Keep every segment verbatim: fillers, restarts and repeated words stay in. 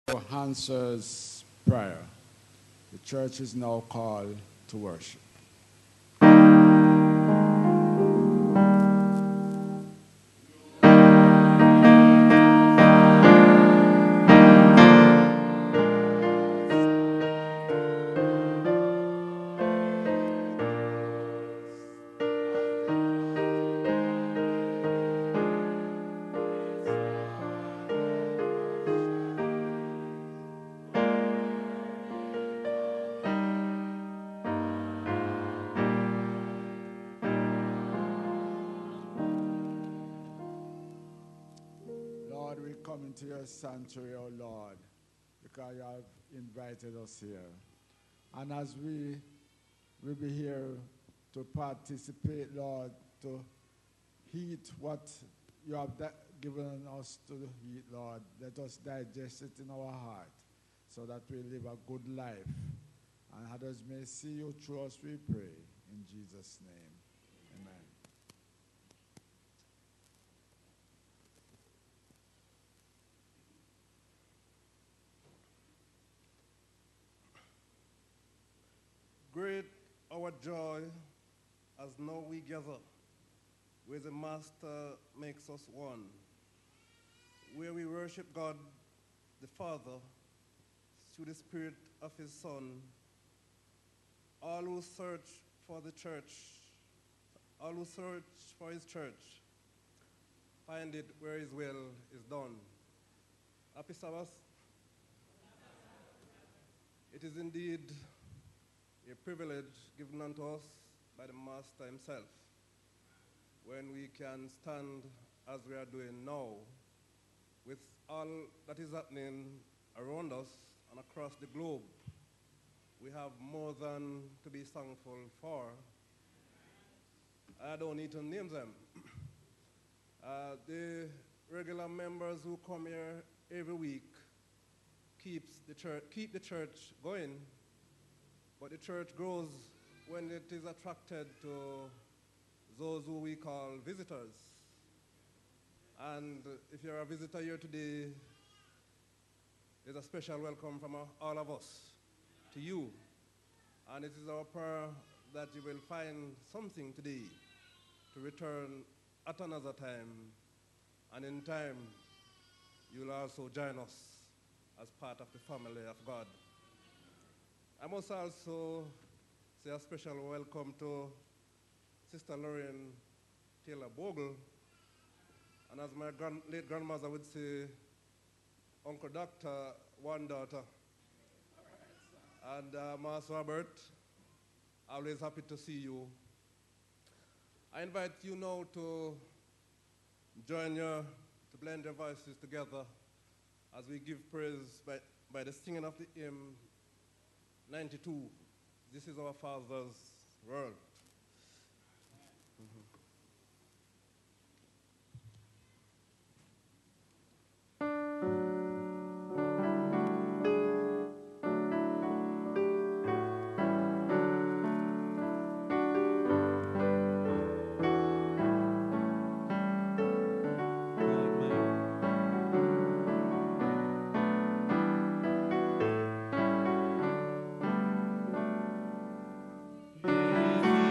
answers prayer. The church is now called to worship. Lord, we come into your sanctuary, O Lord, because you have invited us here. And as we will be here to participate, Lord, to heat what you have given us to heat, Lord, let us digest it in our heart so that we live a good life. And others may see you through us, we pray. In Jesus' name, amen. Great our joy as now we gather, where the Master makes us one, where we worship God the Father through the Spirit of his Son. All who search for the church, all who search for his church, find it where his will is done. Happy Sabbath. It is indeed a privilege given unto us by the Master himself when we can stand as we are doing now with all that is happening around us and across the globe. We have more than to be thankful for. I don't need to name them. uh, the regular members who come here every week keeps the church, keep the church going. But the church grows when it is attracted to those who we call visitors. And if you're a visitor here today, there's a special welcome from all of us to you. And it is our prayer that you will find something today to return at another time. And in time, you'll also join us as part of the family of God. I must also say a special welcome to Sister Lorraine Taylor Bogle, and as my grand, late grandmother would say, Uncle Doctor, one daughter. And uh, Master Robert, always happy to see you. I invite you now to join your, to blend your voices together as we give praise by, by the singing of the hymn ninety-two, This is Our Father's World. Mm-hmm. This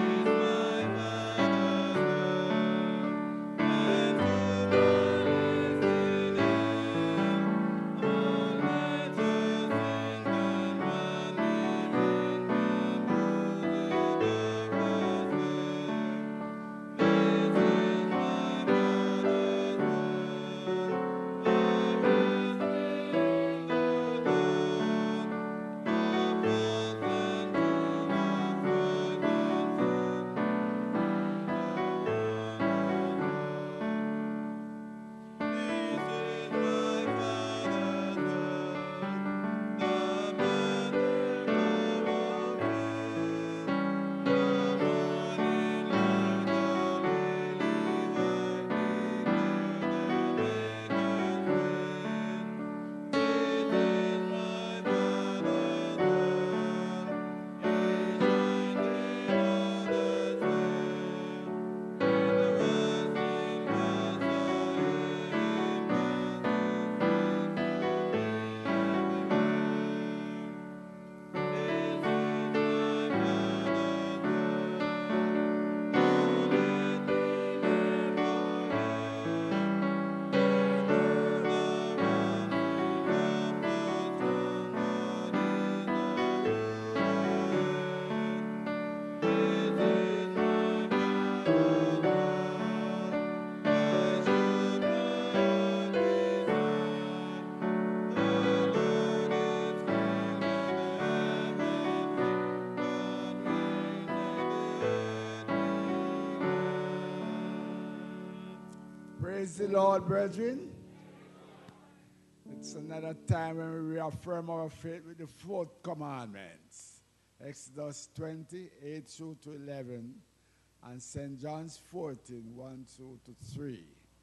Praise the Lord, brethren. It's another time when we reaffirm our faith with the fourth commandment. Exodus twenty, eight through to eleven, and Saint John's fourteen, one through to three.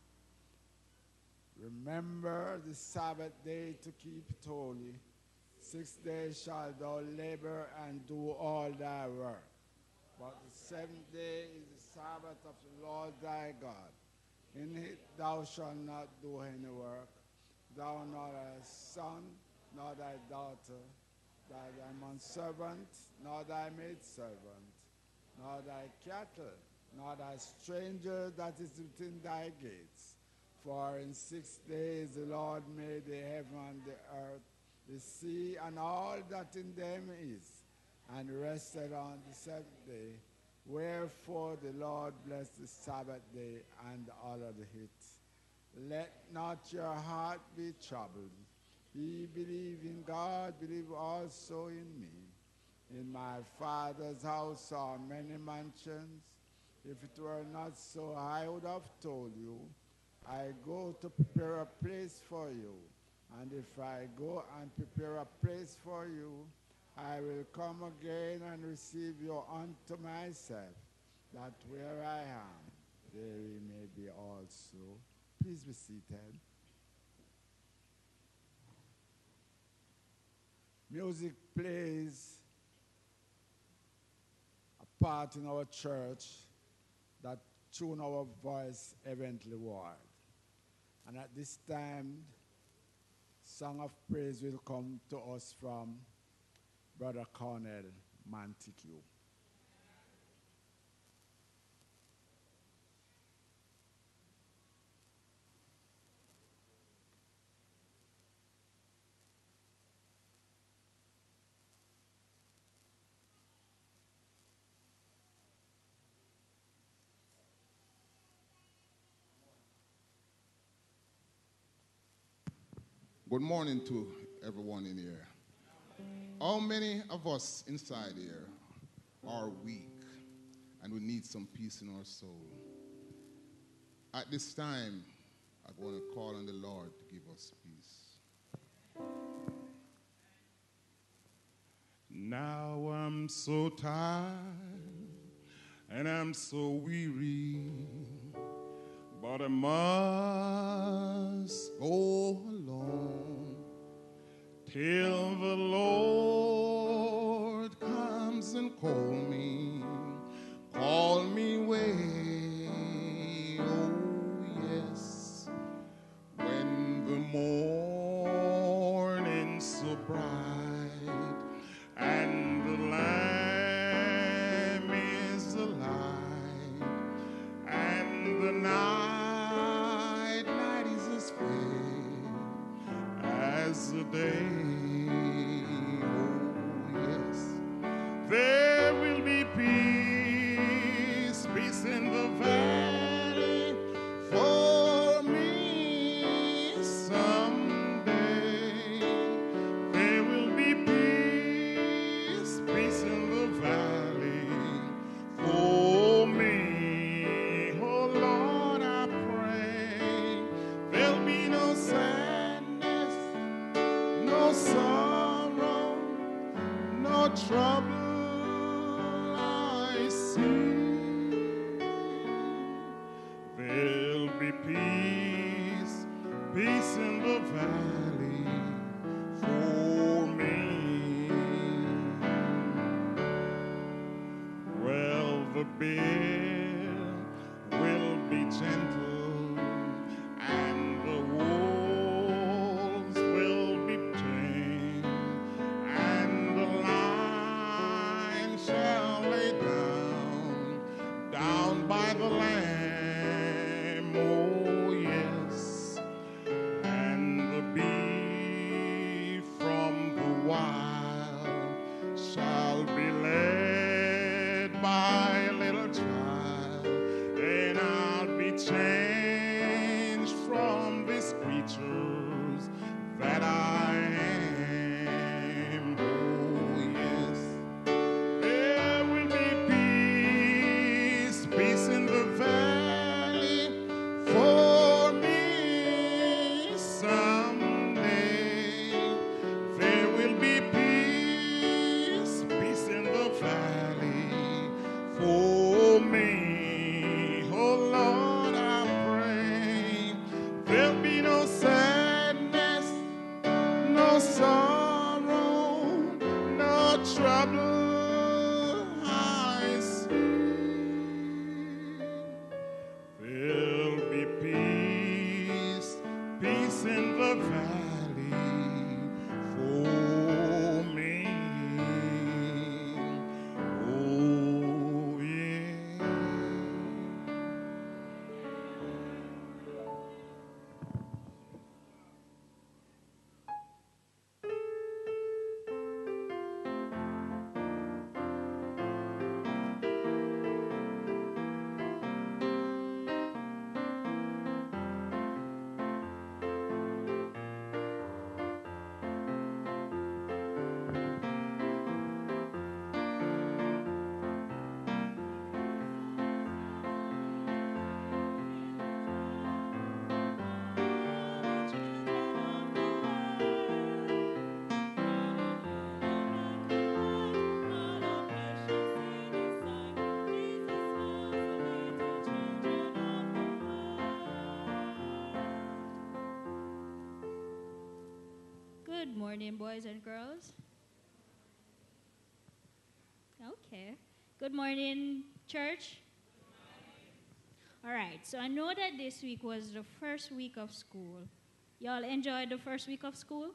Remember the Sabbath day to keep it holy. Six days shalt thou labor and do all thy work. But the seventh day is the Sabbath of the Lord thy God. In it thou shalt not do any work, thou nor thy son, nor thy daughter, nor thy manservant, nor thy maidservant, nor thy cattle, nor thy stranger that is within thy gates. For in six days the Lord made the heaven and the earth, the sea, and all that in them is, and rested on the seventh day. Wherefore the Lord blessed the Sabbath day and honored it. Let not your heart be troubled. Ye believe in God, believe also in me. In my Father's house are many mansions. If it were not so, I would have told you. I go to prepare a place for you. And if I go and prepare a place for you, I will come again and receive you unto myself, that where I am, there ye may be also. Please be seated. Music plays a part in our church that tune our voice eventually ward. And at this time, song of praise will come to us from Brother Cornell Montague. Good morning to everyone in here. How many of us inside here are weak and we need some peace in our soul? At this time, I'm going to call on the Lord to give us peace. Now I'm so tired and I'm so weary, but I must go alone till the Lord comes and call me, call me away. Oh yes, when the morning's so bright and the Lamb is the light and the night, night is as fair as the day. Oh yes, there will be peace, peace in the valley for me someday. There will be peace, peace in the valley for me. Oh Lord, I pray there'll be no sadness, no sorrow, no trouble I see. There'll be peace, peace in the valley for me. Well, the bear will be gentle and the wolves will be tame, and the lion shall lay down, down by the lamb, oh yes, and the bee from the wild shall be led by a little child, and I'll be changed trouble I see. There'll be peace, peace in the valley for me. Oh, yeah. Good morning, boys and girls. Okay. Good morning, church. All right, so I know that this week was the first week of school. Y'all enjoyed the first week of school?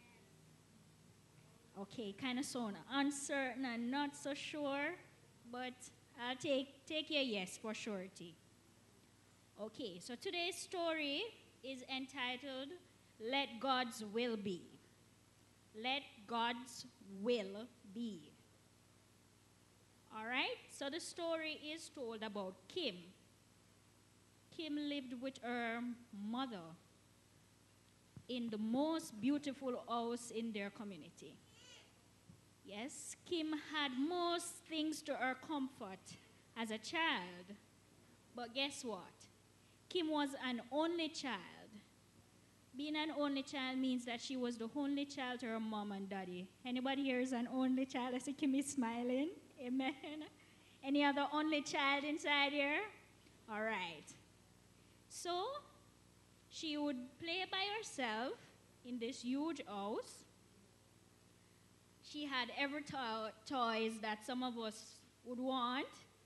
Okay, kind of sound uncertain and not so sure, but I'll take, take your yes for surety. Okay, so today's story is entitled, Let God's Will Be. Let God's will be. All right, so the story is told about Kim. Kim lived with her mother in the most beautiful house in their community. Yes, Kim had most things to her comfort as a child. But guess what? Kim was an only child. Being an only child means that she was the only child to her mom and daddy. Anybody here is an only child? I see Kim is smiling. Amen. Any other only child inside here? All right. So she would play by herself in this huge house. She had every to- toys that some of us would want.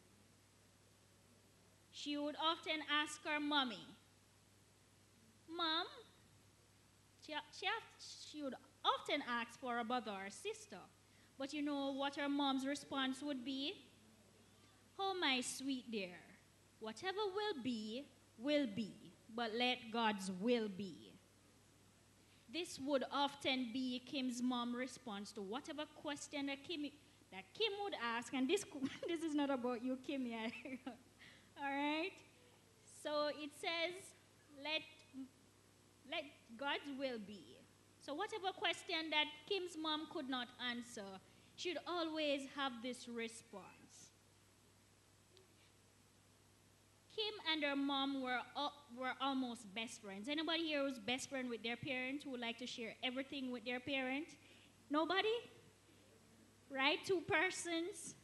She would often ask her mommy, Mom, she, she, she would often ask for a brother or sister. But you know what her mom's response would be? Oh, my sweet dear, whatever will be, will be, but let God's will be. This would often be Kim's mom's response to whatever question that Kim, that Kim would ask, and this, this is not about you, Kim, yeah. All right? So it says, let, let God's will be. So whatever question that Kim's mom could not answer, she'd always have this response. Kim and her mom were, uh, were almost best friends. Anybody here who's best friend with their parent, who would like to share everything with their parent? Nobody? Right? Two persons?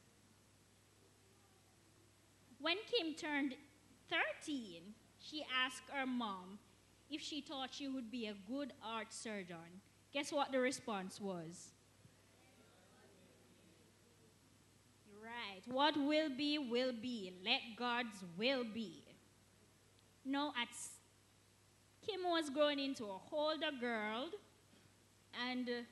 When Kim turned thirteen, she asked her mom if she thought she would be a good heart surgeon. Guess what the response was? Right. What will be, will be. Let God's will be. Now, at Kim was growing into a older girl, and uh,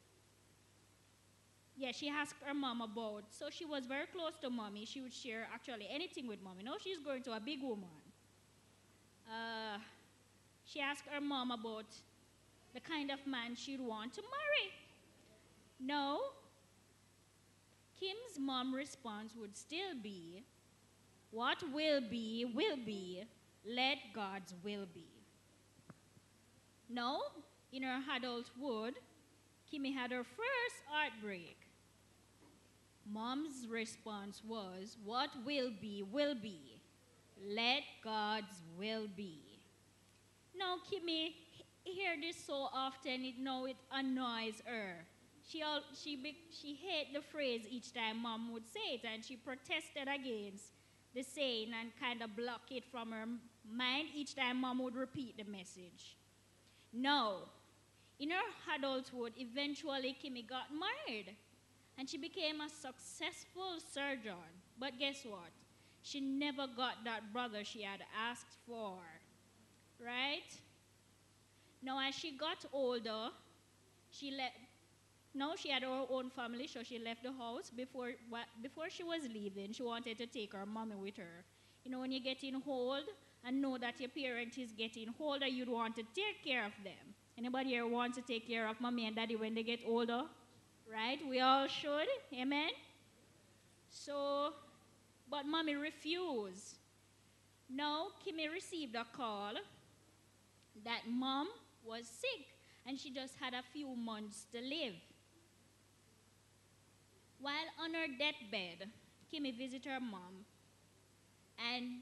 yeah, she asked her mom about, so she was very close to mommy. She would share actually anything with mommy. Now she's growing to a big woman. Uh, she asked her mom about the kind of man she'd want to marry. No. Kim's mom's response would still be, what will be, will be, let God's will be. No, in her adulthood, Kimmy had her first heartbreak. Mom's response was, what will be, will be, let God's will be. Now, Kimmy hear this so often, it now it annoys her. She, all, she, be, she hated the phrase each time Mom would say it, and she protested against the saying and kind of blocked it from her mind each time Mom would repeat the message. No. In her adulthood, eventually Kimmy got married. And she became a successful surgeon. But guess what? She never got that brother she had asked for. Right? Now, as she got older, she left. Now she had her own family, so she left the house. Before, before she was leaving, she wanted to take her mommy with her. You know, when you're getting old and know that your parent is getting older, you'd want to take care of them. Anybody here want to take care of mommy and daddy when they get older? Right? We all should. Amen? So, but mommy refused. Now, Kimmy received a call that mom was sick and she just had a few months to live. While on her deathbed, Kimmy visited her mom, and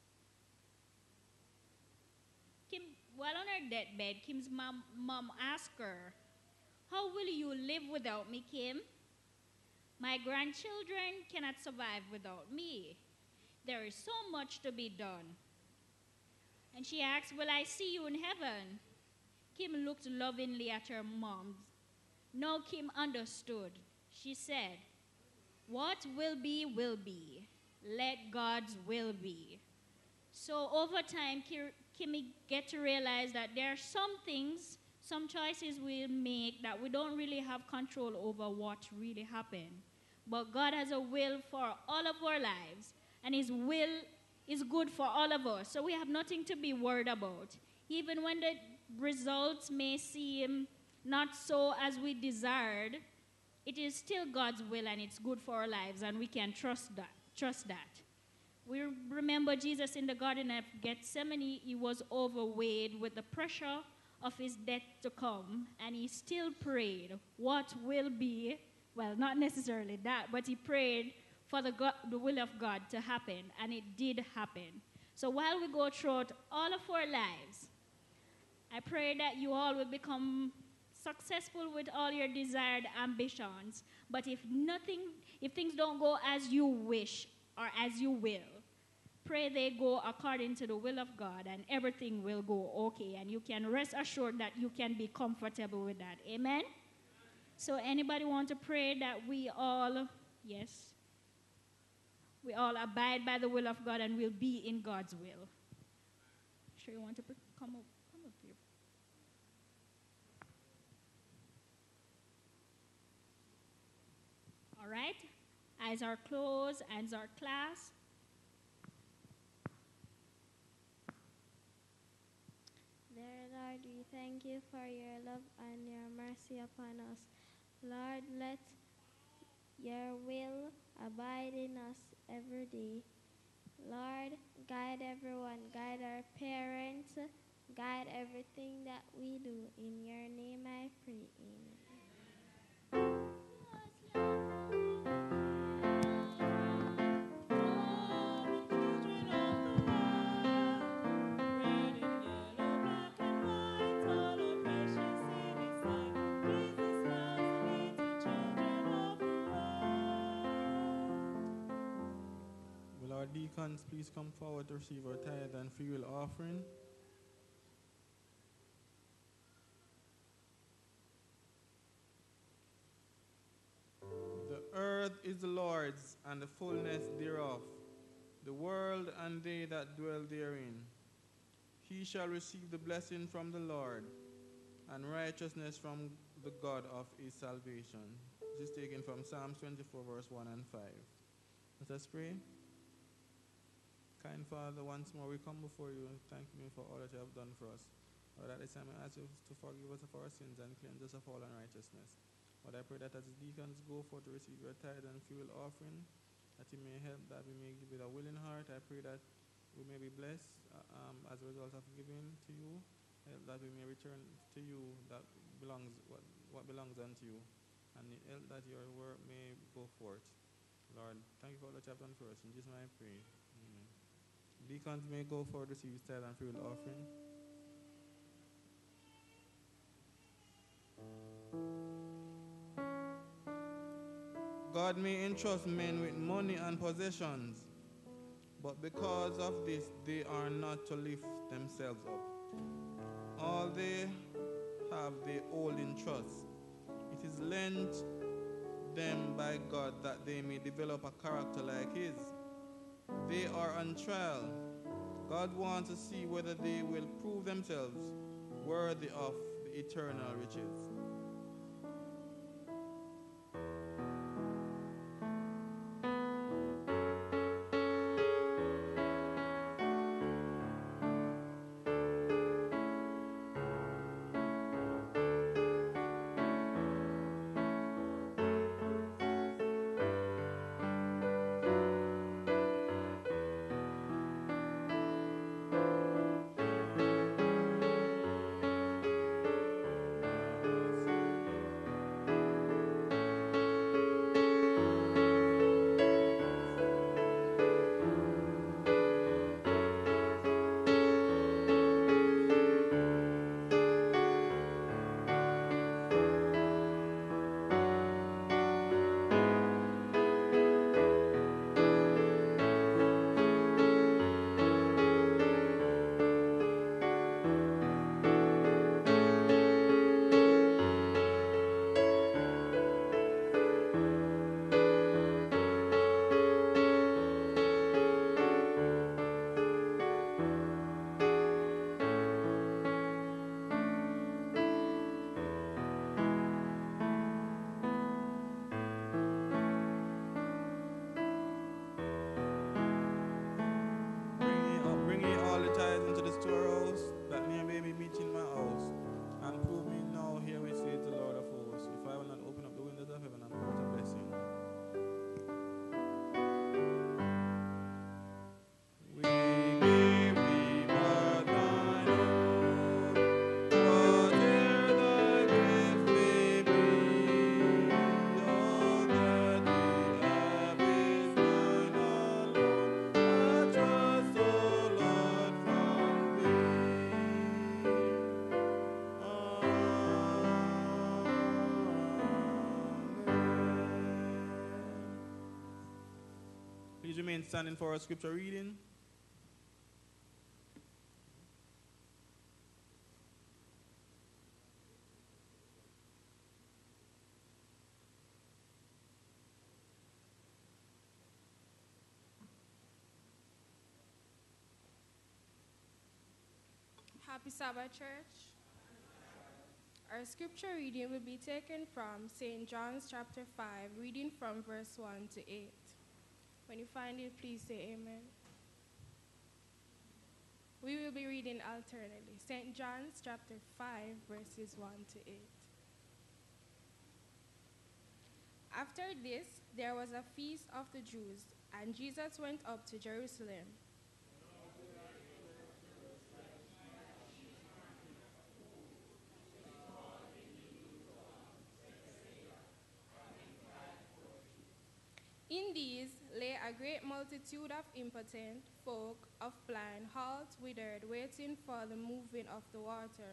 Kim, while on her deathbed, Kim's mom, mom asked her, "How will you live without me, Kim? My grandchildren cannot survive without me. There is so much to be done." And she asked, "Will I see you in heaven?" Kim looked lovingly at her mom. Now Kim understood. She said, "What will be, will be. Let God's will be." So over time, Kimmy get to realize that there are some things, some choices we make that we don't really have control over what really happened. But God has a will for all of our lives, and his will is good for all of us. So we have nothing to be worried about. Even when the results may seem not so as we desired, it is still God's will and it's good for our lives, and we can trust that. Trust that. We remember Jesus in the Garden of Gethsemane. He was overweighted with the pressure of his death to come, and he still prayed, "What will be?" Well, not necessarily that, but he prayed for the, God, the will of God to happen, and it did happen. So while we go throughout all of our lives, I pray that you all will become successful with all your desired ambitions. But if nothing, if things don't go as you wish or as you will, pray they go according to the will of God, and everything will go okay. And you can rest assured that you can be comfortable with that. Amen? So anybody want to pray that we all, yes, we all abide by the will of God and will be in God's will? Sure you want to pr- come up, come up here. All right, eyes are closed, hands are clasped. Dear Lord, we thank you for your love and your mercy upon us. Lord, let your will abide in us every day. Lord, guide everyone, guide our parents, guide everything that we do. In your name I pray, amen. Our deacons, please come forward to receive our tithe and free will offering. The earth is the Lord's and the fullness thereof, the world and they that dwell therein. He shall receive the blessing from the Lord and righteousness from the God of his salvation. This is taken from Psalms twenty-four, verse one and five. Let us pray. Kind Father, once more we come before you and thank you for all that you have done for us. Lord, at this time I ask you to forgive us of our sins and cleanse us of all unrighteousness. Lord, I pray that as the deacons go forth to receive your tithe and fuel offering, that you may help, that we may give with a willing heart. I pray that we may be blessed uh, um, as a result of giving to you, help that we may return to you that belongs what, what belongs unto you, and help that your work may go forth. Lord, thank you for all that you have done for us. In Jesus' name I pray. Amen. Deacons may go forward to receive his tithe and fuel offering. God may entrust men with money and possessions, but because of this they are not to lift themselves up. All they have they hold in trust. It is lent them by God that they may develop a character like his. They are on trial. God wants to see whether they will prove themselves worthy of the eternal riches. Please remain standing for our scripture reading. Happy Sabbath, church. Our scripture reading will be taken from Saint John's chapter five, reading from verse one to eight. When you find it, please say amen. We will be reading alternately. Saint John's chapter five, verses one to eight. After this, there was a feast of the Jews, and Jesus went up to Jerusalem. In these lay a great multitude of impotent folk, of blind, halt, withered, waiting for the moving of the water.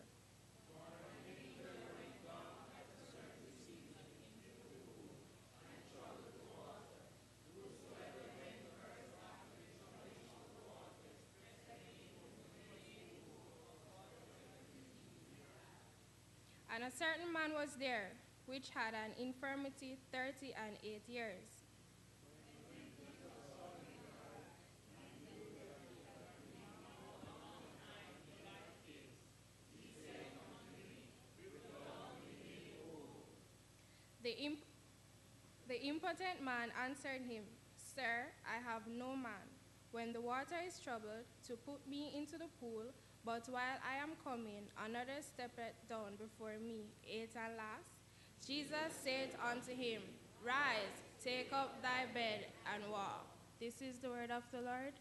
And a certain man was there, which had an infirmity thirty and eight years. The, imp- the impotent man answered him, Sir, I have no man, when the water is troubled, to put me into the pool, but while I am coming, another steppeth down before me. Eight and last. Jesus said unto him, Rise, take up thy bed, and walk. This is the word of the Lord.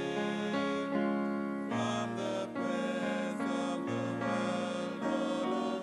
From the praise of the world, O Lord.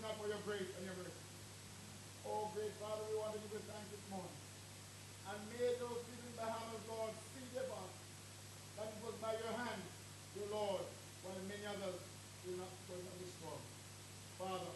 not for your grace and your mercy. Oh, great Father, we want to give you thanks this morning. And may those people in the hand of Lord see their Father, that it was by your hand, dear Lord, while many others will not, will not be strong. Father,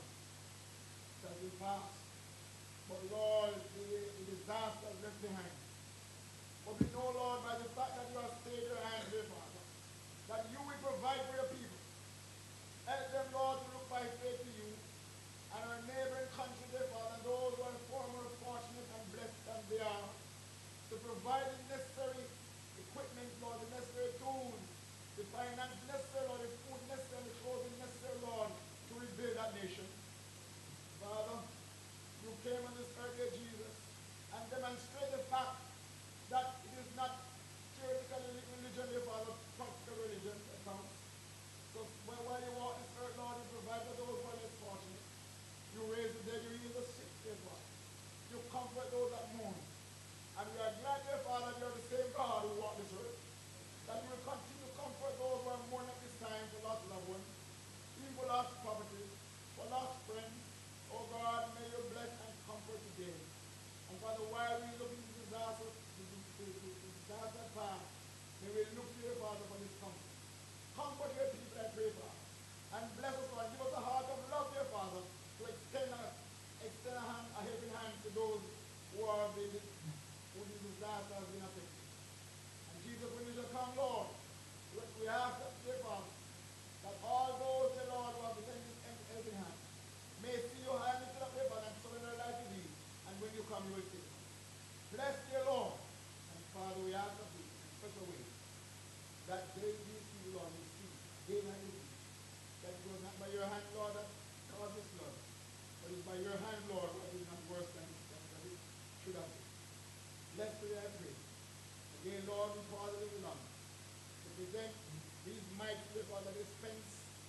that will pass. But Lord, the, the disaster is left behind. But we know, Lord, by the fact that you have stayed your hand, dear Father, that you will provide for your people. Help them, Lord, to look by faith to you and our neighboring country, dear Father, and those who are far more fortunate and blessed than they are, to provide the necessary equipment, Lord, the necessary tools, the finance necessary, Lord, the food necessary, the clothing necessary, Lord, to rebuild that nation. Father, you came on this earth, dear Jesus, and demonstrated the fact that it is not theoretical religion, dear Father, practical religion that counts. So while you walk this earth, Lord, you provide for those who are less fortunate. You raise the dead, you heal the sick, dear Father. You comfort those that mourn. And we are glad, dear Father, you are the same God who walked this earth. That you will continue to comfort those who are mourning at this time for lost loved ones, even for lost property, for lost friends. Oh God, may you bless and comfort today. And Father, while we look into disaster, the, the, the, the disaster path, may we look to you, Father, for this comfort. Comfort your people, I pray, Father. And bless us, Lord. Give us a heart of love, dear Father, to extend a, extend a, hand, a helping hand to those who are being, who this disaster has been affected. And Jesus, when you shall come, Lord, we ask that, dear Father, that all those, dear Lord, who have been this helping hand, may see your hand lifted up, dear Father, and surrender their life to thee. And when you come, you will save them. Bless, dear Lord. And Father, we ask of thee in a special way that they do see, Lord, you see, day and night, that it was not by your hand, Lord, that caused this blood, but it's by your hand, Lord, that is not worse than, than, than it should have been. Bless today, I pray. Again, Lord, we pause a little longer to present these mites, dear Father, dispense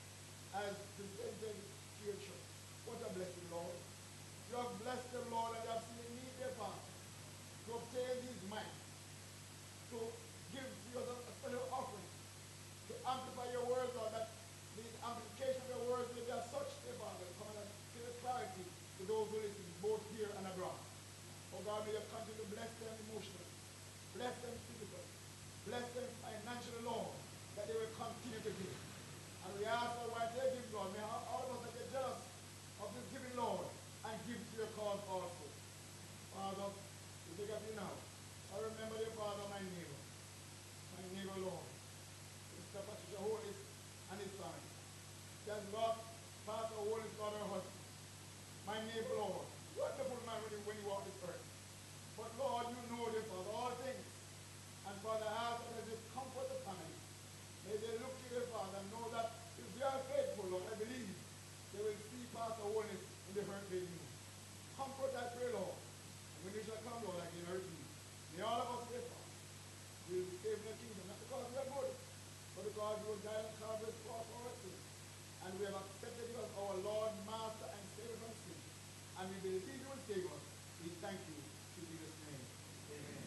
as presented to your church. What a blessing, Lord. You have blessed them, Lord, and you have seen me, dear Father, to obtain these mites, to give you a special offering, to amplify your words, Lord, that the amplification of your words will be as such, dear Father, come and give clarity to those who listen, both here and abroad. Oh God, may you continue to bless them emotionally, bless them physically, bless them financially, Lord, that they will continue to give. And we ask, Lord, while they give, Lord, may all of us that get jealous of this giving, Lord, and give to your cause also. Father, we take up you now. I remember, dear Father, my neighbor, my neighbor, Lord, Mister Patricia Hollis and his family. He has lost Pastor Hollis, Lord, her husband. My neighbor, Lord, wonderful man when he, when he walked this earth. But Lord, you know, dear Father, all things. And Father, I ask that they comfort the family. May they look to their Father and know that if they are faithful, Lord, I believe they will see Pastor Hollis in the hurt they do. Comfort, I pray, Lord. And when you shall come, Lord, I can hurt you. May all of us, dear Father, will be saved in the kingdom, not because we are good, but because you will die on Calvary's cross for our sins. And we have accepted you as our Lord, Master, and Savior from sin. And we believe you will save us. We thank you. In Jesus' name. Amen.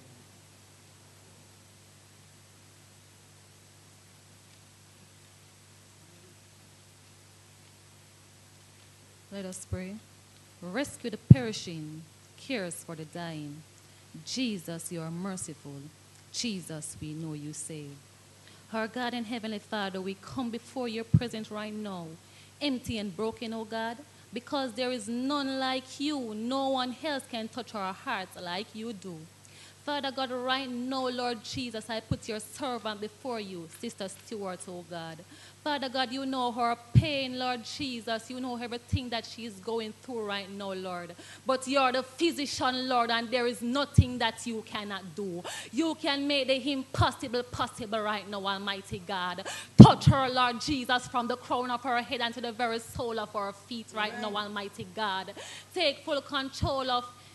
Let us pray. Rescue the perishing, cares for the dying. Jesus, you are merciful. Jesus, we know you save. Our God and Heavenly Father, we come before your presence right now, empty and broken, oh God, because there is none like you. No one else can touch our hearts like you do. Father God, right now, Lord Jesus, I put your servant before you, Sister Stewart, oh God. Father God, you know her pain, Lord Jesus. You know everything that she is going through right now, Lord. But you're the physician, Lord, and there is nothing that you cannot do. You can make the impossible possible right now, Almighty God. Touch her, Lord Jesus, from the crown of her head and to the very sole of her feet right now, Almighty God. Take full control of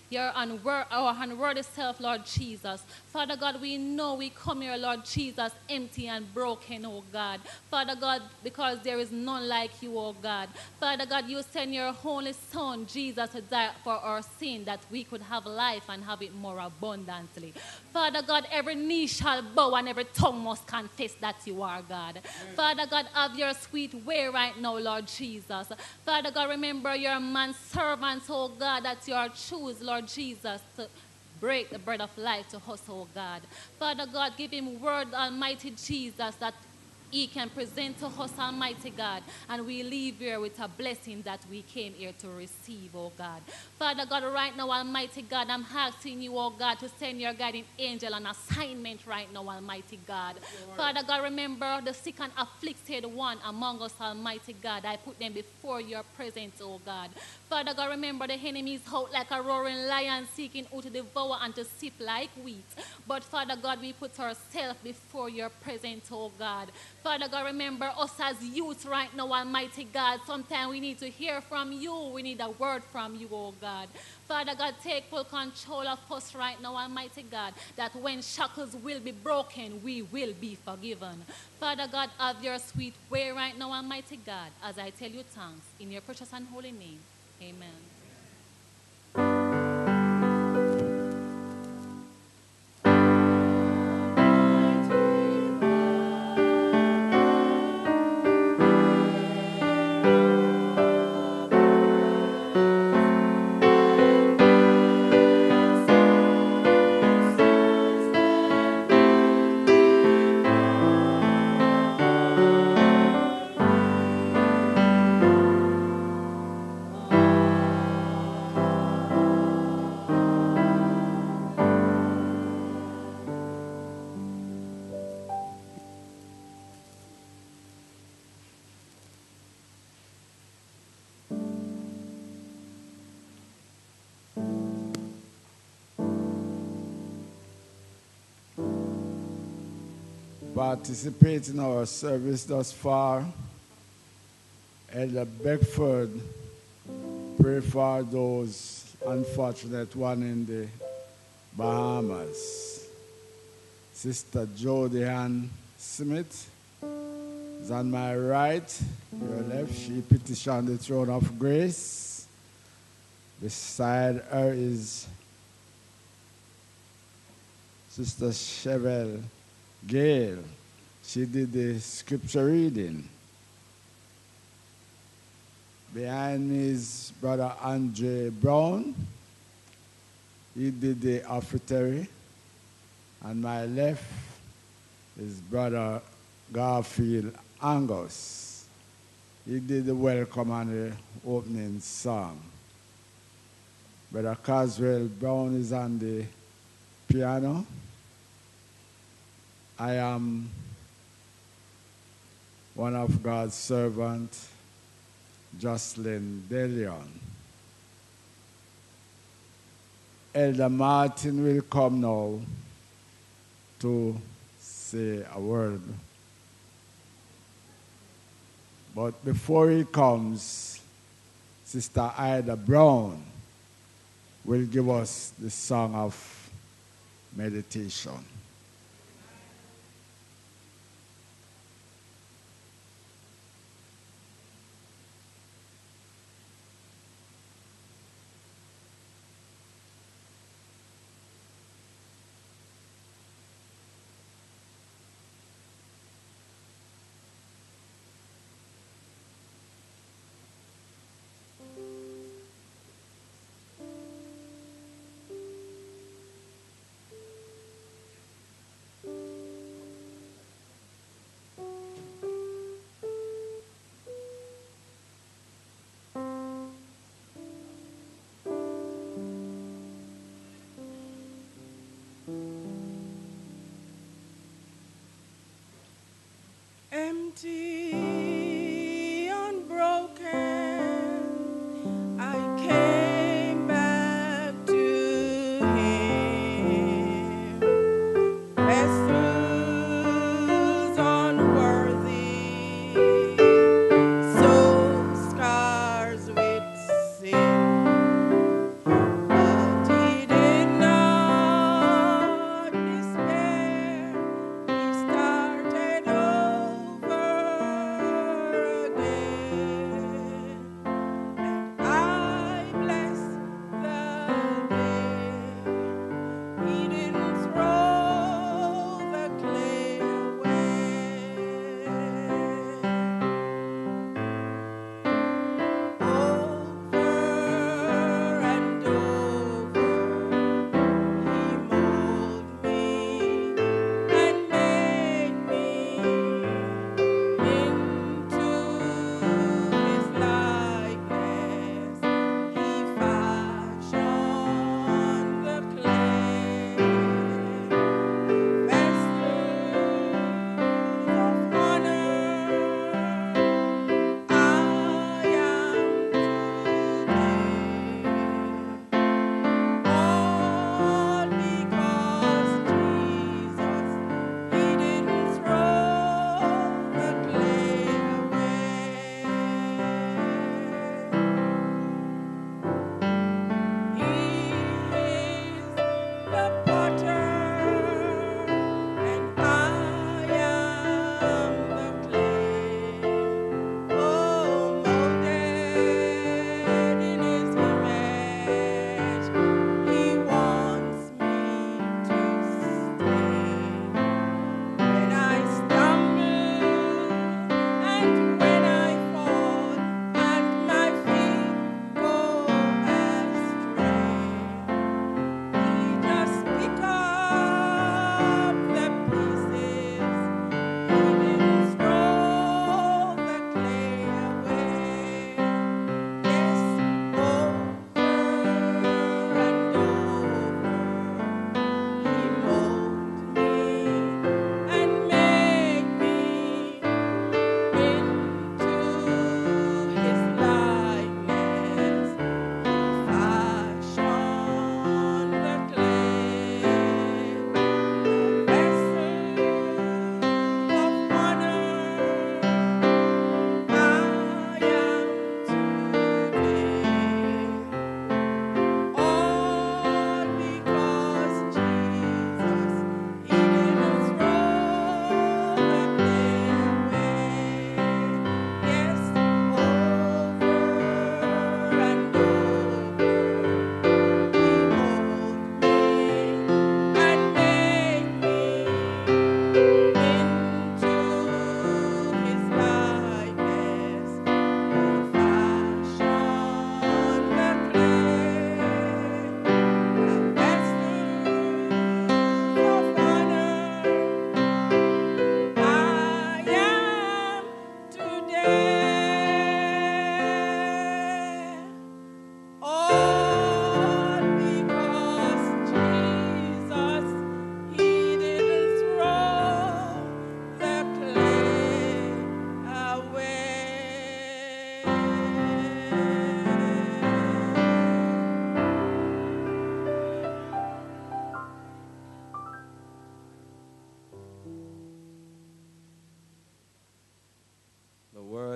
your unwor- our unworthy self, Lord Jesus. Father God, we know we come here, Lord Jesus, empty and broken, oh God. Father God, because there is none like you, oh God. Father God, you send your only Son, Jesus, to die for our sin, that we could have life and have it more abundantly. Father God, every knee shall bow and every tongue must confess that you are God. Amen. Father God, have your sweet way right now, Lord Jesus. Father God, remember your man servants, oh God, that you are choose, Lord Jesus, to break the bread of life to us, oh God. Father God, give him word, Almighty Jesus, that he can present to us, Almighty God, and we leave here with a blessing that we came here to receive, oh God. Father God, right now, Almighty God, I'm asking you, oh God, to send your guiding angel on assignment right now, Almighty God. Lord. Father God, remember the sick and afflicted one among us, Almighty God. I put them before your presence, oh God. Father God, remember the enemy is out like a roaring lion, seeking who to devour and to sip like wheat. But Father God, we put ourselves before your presence, oh God. Father God, remember us as youth right now, Almighty God. Sometimes we need to hear from you. We need a word from you, oh God. Father God, take full control of us right now, Almighty God, that when shackles will be broken, we will be forgiven. Father God, have your sweet way right now, Almighty God, as I tell you thanks. In your precious and holy name, amen. Participate in our service thus far. Elder Beckford, pray for those unfortunate one in the Bahamas. Sister Jody Ann Smith is on my right, your left. She petitioned the throne of grace. Beside her is Sister Chevelle Gale. She did the scripture reading. Behind me is Brother Andre Brown. He did the offertory. On my left is Brother Garfield Angus. He did the welcome and the opening song. Brother Caswell Brown is on the piano. I am one of God's servants, Jocelyn DeLeon. Elder Martin will come now to say a word. But before he comes, Sister Ida Brown will give us the song of meditation. Empty, unbroken, I came back to Him. Vessels unworthy, so scars with sin, but He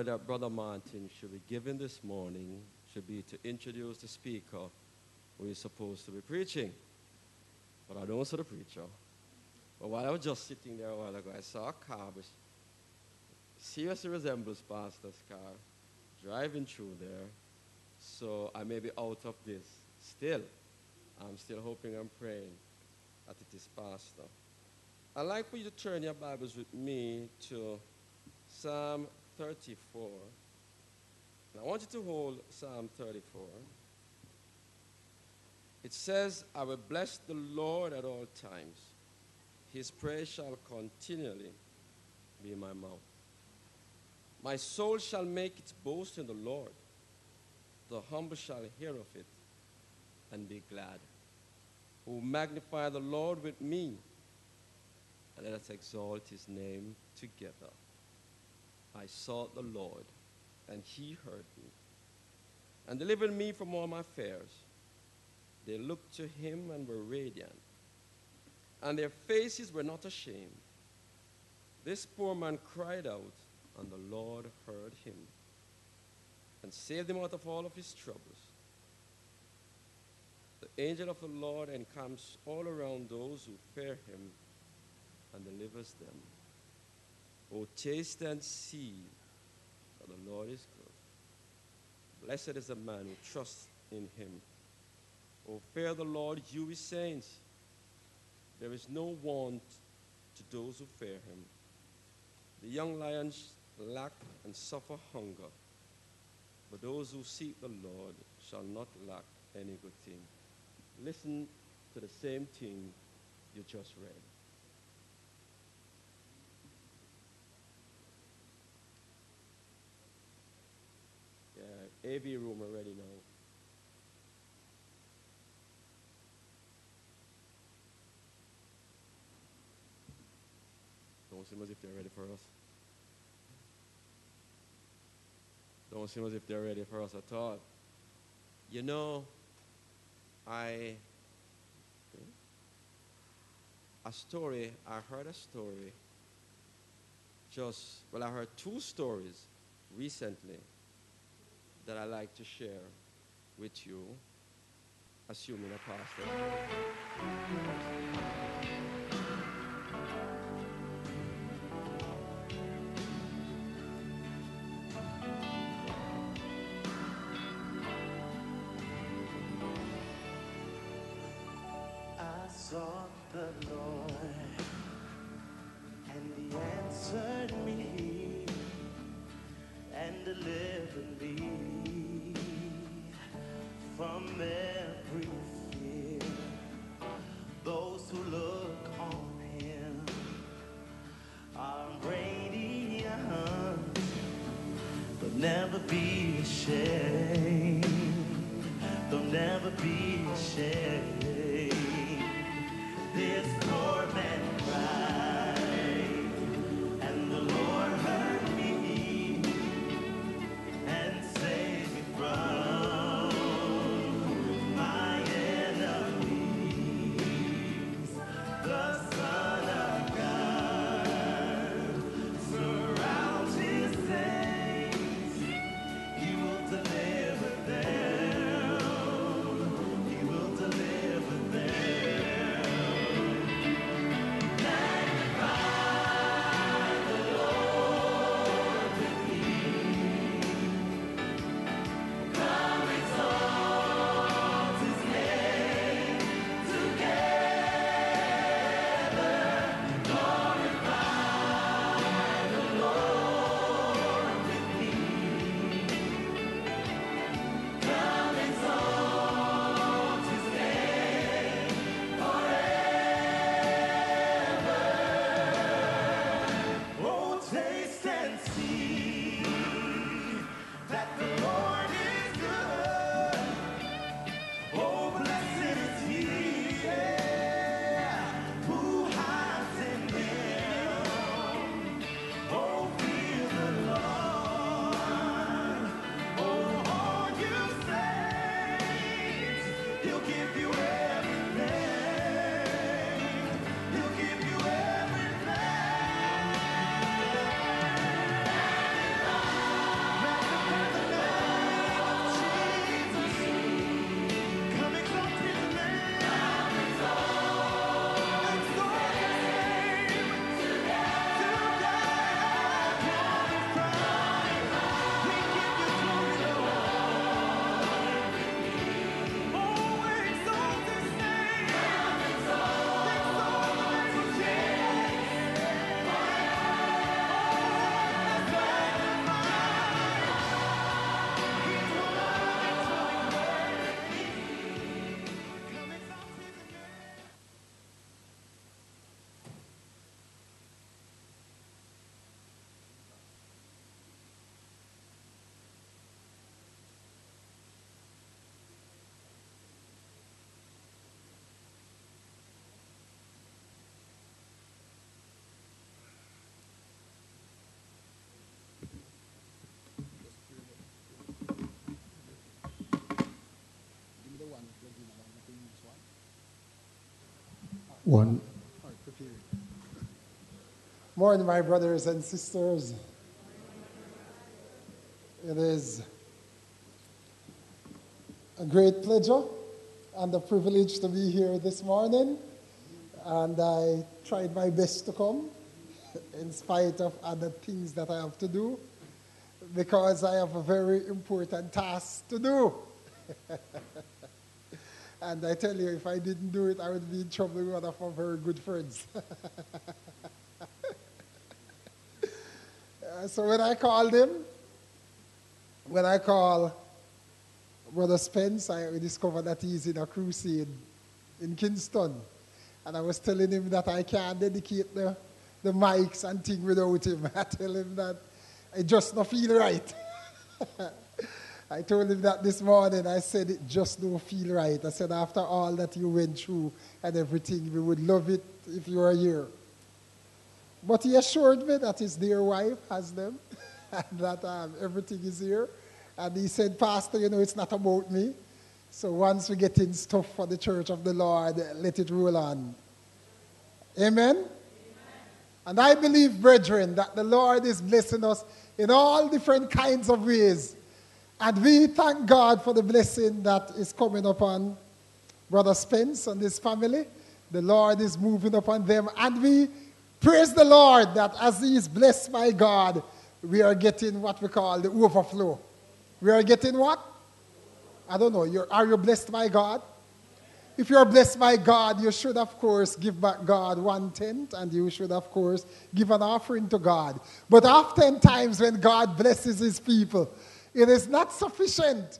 word that Brother Martin should be given this morning should be to introduce the speaker who is supposed to be preaching. But I don't see the preacher. But while I was just sitting there a while ago, I saw a car which seriously resembles Pastor's car driving through there. So I may be out of this. Still, I'm still hoping and praying that it is Pastor. I'd like for you to turn your Bibles with me to Psalm thirty-four. And I want you to hold Psalm thirty-four. It says, I will bless the Lord at all times. His praise shall continually be in my mouth. My soul shall make its boast in the Lord. The humble shall hear of it and be glad. Oh, magnify the Lord with me, and let us exalt his name together. I sought the Lord, and he heard me, and delivered me from all my fears. They looked to him and were radiant, and their faces were not ashamed. This poor man cried out, and the Lord heard him, and saved him out of all of his troubles. The angel of the Lord encamps all around those who fear him, and delivers them. O taste and see that the Lord is good. Blessed is the man who trusts in him. O fear the Lord, you his saints. There is no want to those who fear him. The young lions lack and suffer hunger, but those who seek the Lord shall not lack any good thing. Listen to the same thing you just read. Yeah, A V room already now. Don't seem as if they're ready for us. Don't seem as if they're ready for us at all. You know, I, a story, I heard a story just, well, I heard two stories recently that I like to share with you, assuming a pastor. I sought the Lord, and he answered me and delivered me from every fear. Those who look on him are radiant, they'll never be ashamed, they'll never be ashamed. This poor man cried, and the Lord heard me and saved me from my enemies. The Son of God surrounds his saints. He will deliver them. He will deliver them. One. Morning, my brothers and sisters. It is a great pleasure and a privilege to be here this morning. And I tried my best to come in spite of other things that I have to do, because I have a very important task to do. And I tell you, if I didn't do it, I would be in trouble with one of my very good friends. uh, so when I called him, when I call Brother Spence, I discovered that he's in a crusade in Kingston. And I was telling him that I can't dedicate the, the mics and thing without him. I tell him that I just don't feel right. I told him that this morning. I said, it just don't feel right. I said, after all that you went through and everything, we would love it if you were here. But he assured me that his dear wife has them and that um, everything is here. And he said, Pastor, you know, it's not about me. So once we get in stuff for the church of the Lord, let it roll on. Amen? Amen? And I believe, brethren, that the Lord is blessing us in all different kinds of ways. And we thank God for the blessing that is coming upon Brother Spence and his family. The Lord is moving upon them. And we praise the Lord that as he is blessed by God, we are getting what we call the overflow. We are getting what? I don't know. You're, are you blessed by God? If you're blessed by God, you should, of course, give back God one-tenth, and you should, of course, give an offering to God. But oftentimes when God blesses his people, it is not sufficient.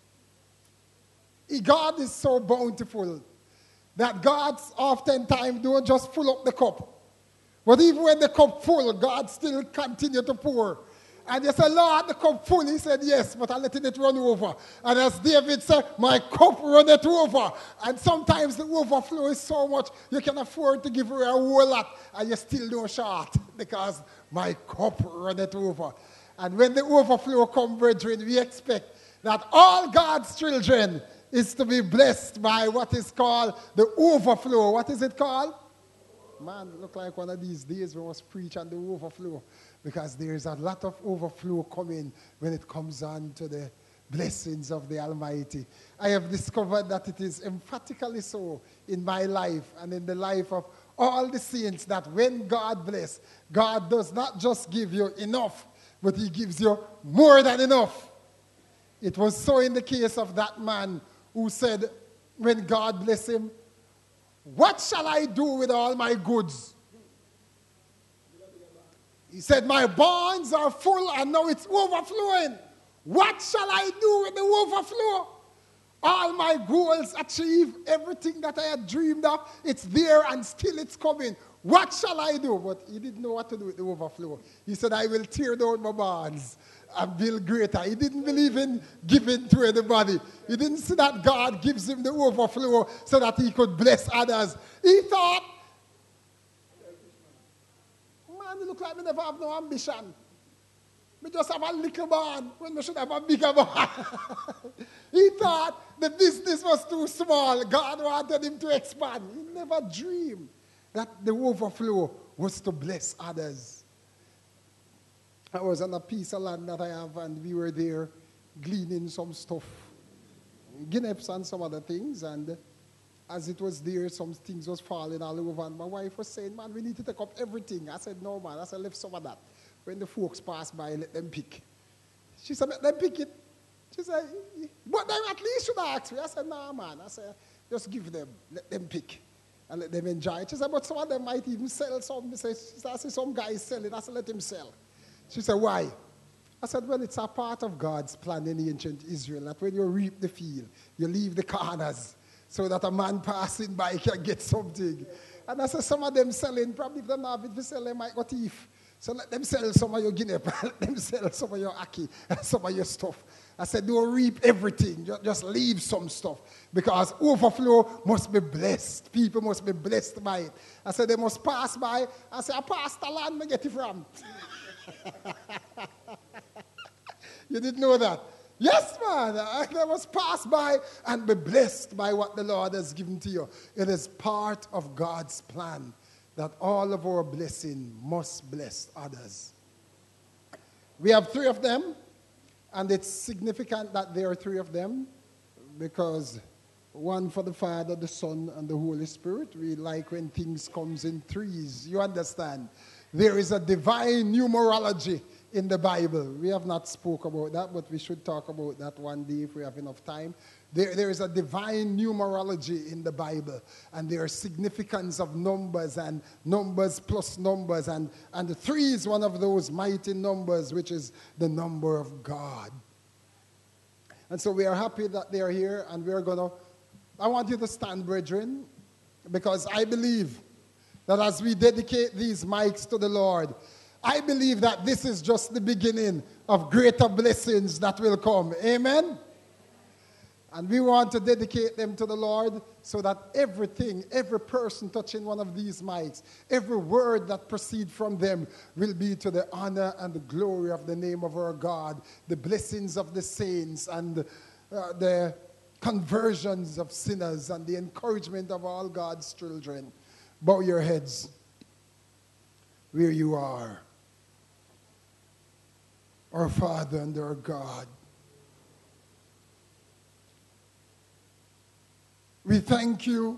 God is so bountiful that God oftentimes don't just fill up the cup. But even when the cup full, God still continue to pour. And you say, Lord, the cup full. He said, yes, but I'm letting it run over. And as David said, my cup runneth over. And sometimes the overflow is so much, you can afford to give her a whole lot, and you still don't short, because my cup runneth over. And when the overflow comes, brethren, we expect that all God's children is to be blessed by what is called the overflow. What is it called? Man, look like one of these days we must preach on the overflow, because there's a lot of overflow coming when it comes on to the blessings of the Almighty. I have discovered that it is emphatically so in my life and in the life of all the saints, that when God bless, God does not just give you enough, but he gives you more than enough. It was so in the case of that man who said, when God bless him, what shall I do with all my goods? He said, my barns are full and now it's overflowing. What shall I do with the overflow? All my goals achieved, everything that I had dreamed of, it's there and still it's coming. What shall I do? But he didn't know what to do with the overflow. He said, I will tear down my barns and build greater. He didn't believe in giving to anybody. He didn't see that God gives him the overflow so that he could bless others. He thought, man, you look like me never have no ambition. We just have a little barn when we should have a bigger barn. He thought the business was too small. God wanted him to expand. He never dreamed that the overflow was to bless others. I was on a piece of land that I have, and we were there gleaning some stuff, guineps and some other things, and as it was there, some things was falling all over, and my wife was saying, man, we need to take up everything. I said, no, man. I said, leave some of that. When the folks pass by, let them pick. She said, let them pick it. She said, but then at least should I ask me. I said, nah, man. I said, just give them, let them pick, and let them enjoy it. She said, but some of them might even sell some. She said, I said, some guys selling. I said, let them sell. She said, why? I said, well, it's a part of God's plan in ancient Israel, that when you reap the field, you leave the corners so that a man passing by can get something. And I said, some of them selling, probably if they don't have it to sell, they might go thief. So let them sell some of your guinea, let them sell some of your ackee, and some of your stuff. I said, don't reap everything, just leave some stuff, because overflow must be blessed. People must be blessed by it. I said, they must pass by. I said, I passed the land, I get it from. You didn't know that. Yes, man. I, I must pass by and be blessed by what the Lord has given to you. It is part of God's plan that all of our blessing must bless others. We have three of them, and it's significant that there are three of them because one for the Father, the Son, and the Holy Spirit. We like when things comes in threes. You understand? There is a divine numerology in the Bible. We have not spoke about that, but we should talk about that one day if we have enough time. There, there is a divine numerology in the Bible, and there are significance of numbers and numbers plus numbers, and, and the three is one of those mighty numbers, which is the number of God. And so we are happy that they are here, and we are going to, I want you to stand, brethren, because I believe that as we dedicate these mics to the Lord, I believe that this is just the beginning of greater blessings that will come. Amen? And we want to dedicate them to the Lord so that everything, every person touching one of these mics, every word that proceeds from them will be to the honor and the glory of the name of our God, the blessings of the saints and uh, the conversions of sinners and the encouragement of all God's children. Bow your heads where you are. Our Father and our God, we thank you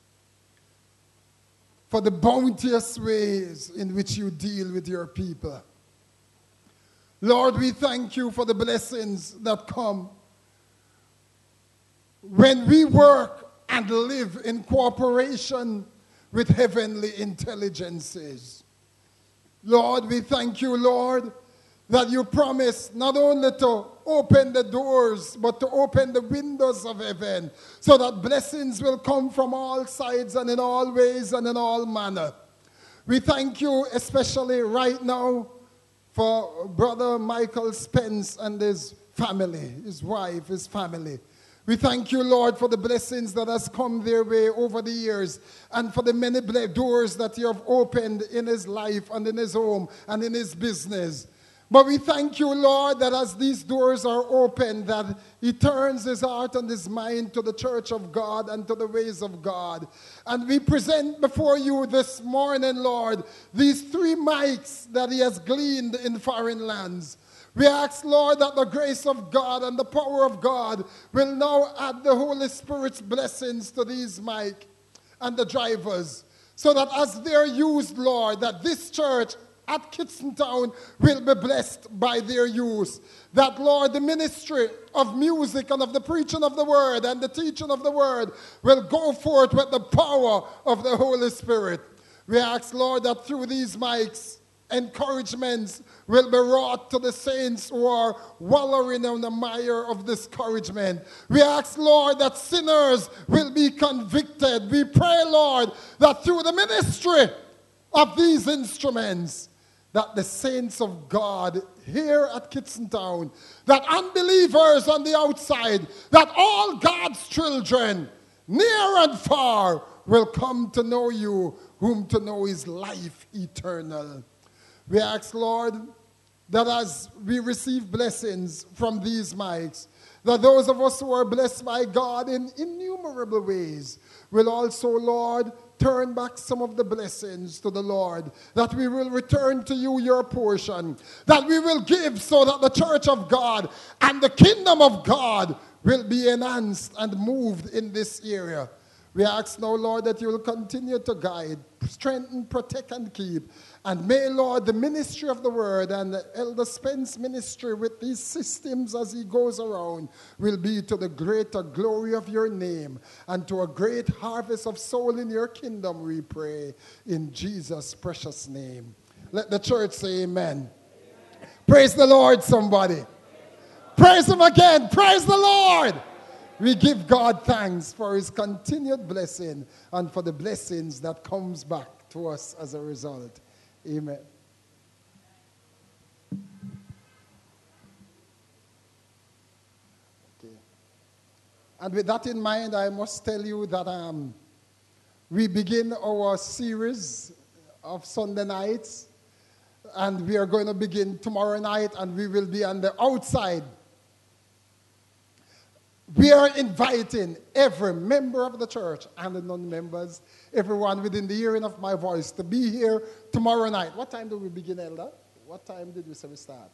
for the bounteous ways in which you deal with your people. Lord, we thank you for the blessings that come when we work and live in cooperation with heavenly intelligences. Lord, we thank you, Lord, that you promise not only to open the doors, but to open the windows of heaven, so that blessings will come from all sides and in all ways and in all manner. We thank you especially right now for Brother Michael Spence and his family, his wife, his family. We thank you, Lord, for the blessings that has come their way over the years and for the many doors that you have opened in his life and in his home and in his business. But we thank you, Lord, that as these doors are opened, that he turns his heart and his mind to the church of God and to the ways of God. And we present before you this morning, Lord, these three mics that he has gleaned in foreign lands. We ask, Lord, that the grace of God and the power of God will now add the Holy Spirit's blessings to these mics and the drivers, so that as they're used, Lord, that this church at Kitson Town will be blessed by their use. That, Lord, the ministry of music and of the preaching of the word and the teaching of the word will go forth with the power of the Holy Spirit. We ask, Lord, that through these mics, encouragements will be wrought to the saints who are wallowing in the mire of discouragement. We ask, Lord, that sinners will be convicted. We pray, Lord, that through the ministry of these instruments, that the saints of God here at Kitson Town, that unbelievers on the outside, that all God's children, near and far, will come to know you, whom to know is life eternal. We ask, Lord, that as we receive blessings from these mics, that those of us who are blessed by God in innumerable ways will also, Lord, turn back some of the blessings to the Lord, that we will return to you your portion, that we will give so that the church of God and the kingdom of God will be enhanced and moved in this area. We ask now, Lord, that you will continue to guide, strengthen, protect, and keep. And may, Lord, the ministry of the word and the Elder Spence ministry with these systems as he goes around will be to the greater glory of your name and to a great harvest of soul in your kingdom, we pray, in Jesus' precious name. Let the church say amen. Amen. Praise the Lord, somebody. Amen. Praise him again. Praise the Lord. We give God thanks for his continued blessing and for the blessings that comes back to us as a result. Amen. Okay. And with that in mind, I must tell you that um, we begin our series of Sunday nights, and we are going to begin tomorrow night, and we will be on the outside we are inviting every member of the church and the non-members, everyone within the hearing of my voice, to be here tomorrow night. What time do we begin, Elder? What time did we say we start?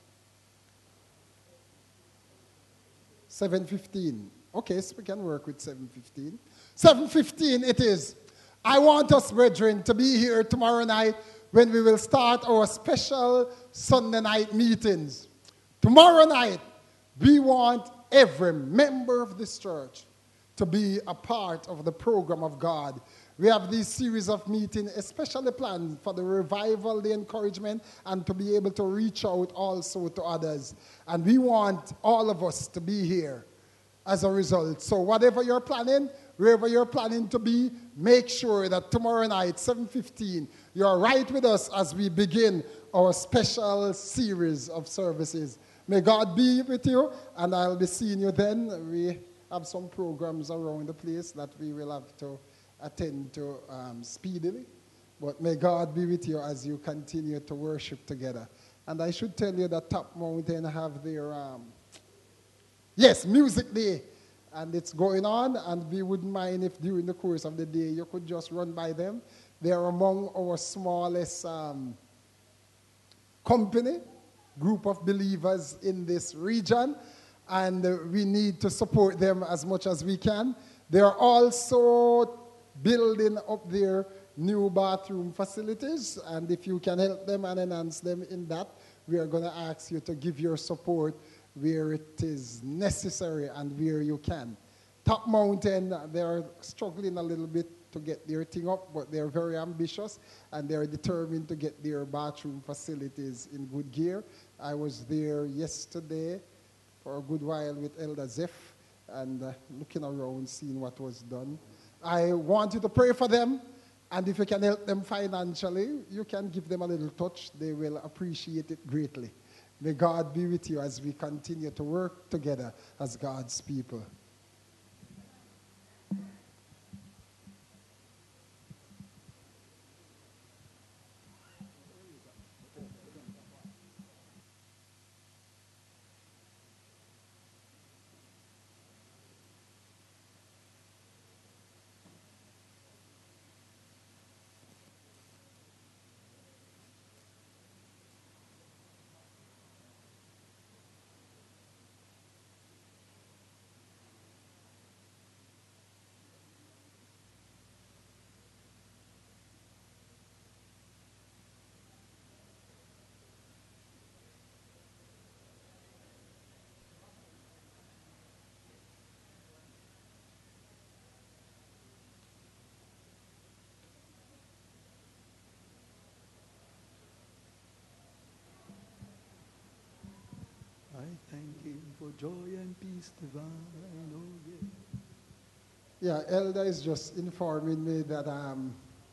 seven fifteen. Okay, so we can work with seven fifteen. seven fifteen it is. I want us, brethren, to be here tomorrow night when we will start our special Sunday night meetings. Tomorrow night, we want every member of this church to be a part of the program of God. We have this series of meetings especially planned for the revival, the encouragement, and to be able to reach out also to others. And we want all of us to be here as a result. So whatever you're planning, wherever you're planning to be, make sure that tomorrow night, seven fifteen, you're right with us as we begin our special series of services. May God be with you, and I'll be seeing you then. We have some programs around the place that we will have to attend to um, speedily. But may God be with you as you continue to worship together. And I should tell you that Top Mountain have their, um, yes, music day. And it's going on, and we wouldn't mind if during the course of the day you could just run by them. They are among our smallest um, company, group of believers in this region, and uh, we need to support them as much as we can. They are also building up their new bathroom facilities, and if you can help them and enhance them in that, we are going to ask you to give your support where it is necessary and where you can. Top Mountain, they're struggling a little bit to get their thing up, but they're very ambitious, and they're determined to get their bathroom facilities in good gear. I was there yesterday for a good while with Elder Zeph, and uh, looking around, seeing what was done. I want you to pray for them, and if you can help them financially, you can give them a little touch. They will appreciate it greatly. May God be with you as we continue to work together as God's people. I thank him for joy and peace divine, oh Yeah, yeah. Elder is just informing me that um,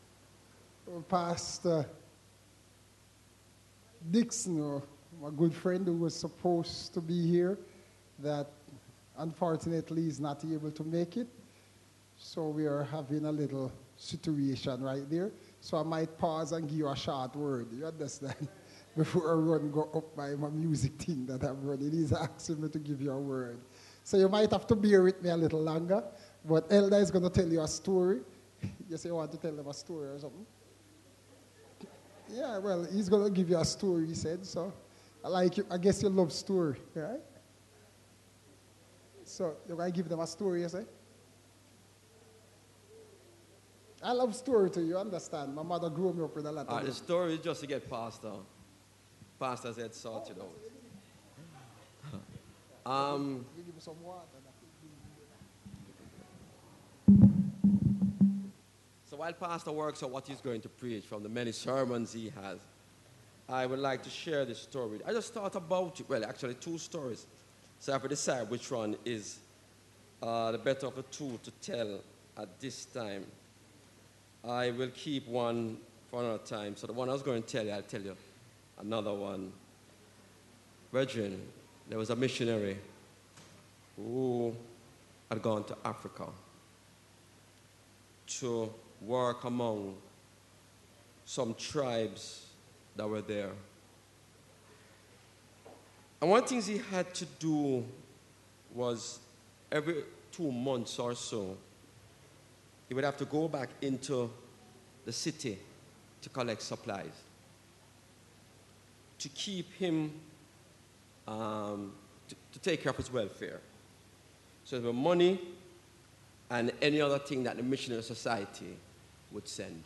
Pastor Dixon, a good friend who was supposed to be here, that unfortunately is not able to make it. So we are having a little situation right there. So I might pause and give you a short word. You understand? Before I run go up by my music thing that I'm running. He's asking me to give you a word. So you might have to bear with me a little longer. But Elder is going to tell you a story. You say you want to tell them a story or something? Yeah, well, he's going to give you a story, he said. So I like you. I guess you love story, right? So you're going to give them a story, you say? I love story too, you understand. My mother grew me up with a lot Uh, of the them. story is just to get Pastor, Pastor's head sorted out. Um, You give me some water. so while Pastor works out what he's going to preach from the many sermons he has, I would like to share this story. I just thought about it. Well, actually, two stories. So I have to decide which one is uh, the better of the two to tell at this time. I will keep one for another time. So the one I was going to tell you, I'll tell you another one. Brethren, there was a missionary who had gone to Africa to work among some tribes that were there. And one of the things he had to do was every two months or so, he would have to go back into the city to collect supplies to keep him, um, to, to take care of his welfare. So there were money and any other thing that the missionary society would send.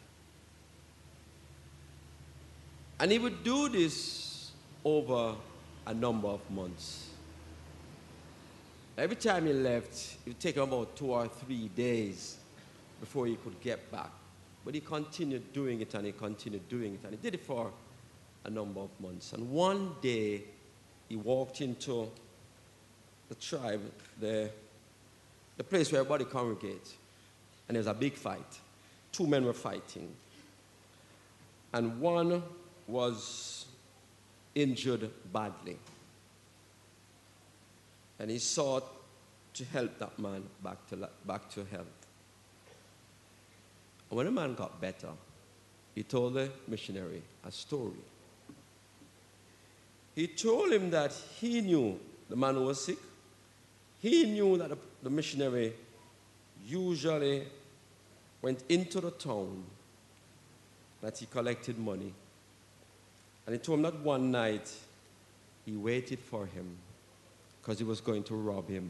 And he would do this over a number of months. Every time he left, it would take him about two or three days before he could get back. But he continued doing it and he continued doing it. And he did it for a number of months. And one day, he walked into the tribe, the, the place where everybody congregates. And there was a big fight. Two men were fighting. And one was injured badly. And he sought to help that man back to, back to health. And when the man got better, he told the missionary a story. He told him that he knew the man who was sick. He knew that the, the missionary usually went into the town, that he collected money. And he told him that one night he waited for him because he was going to rob him.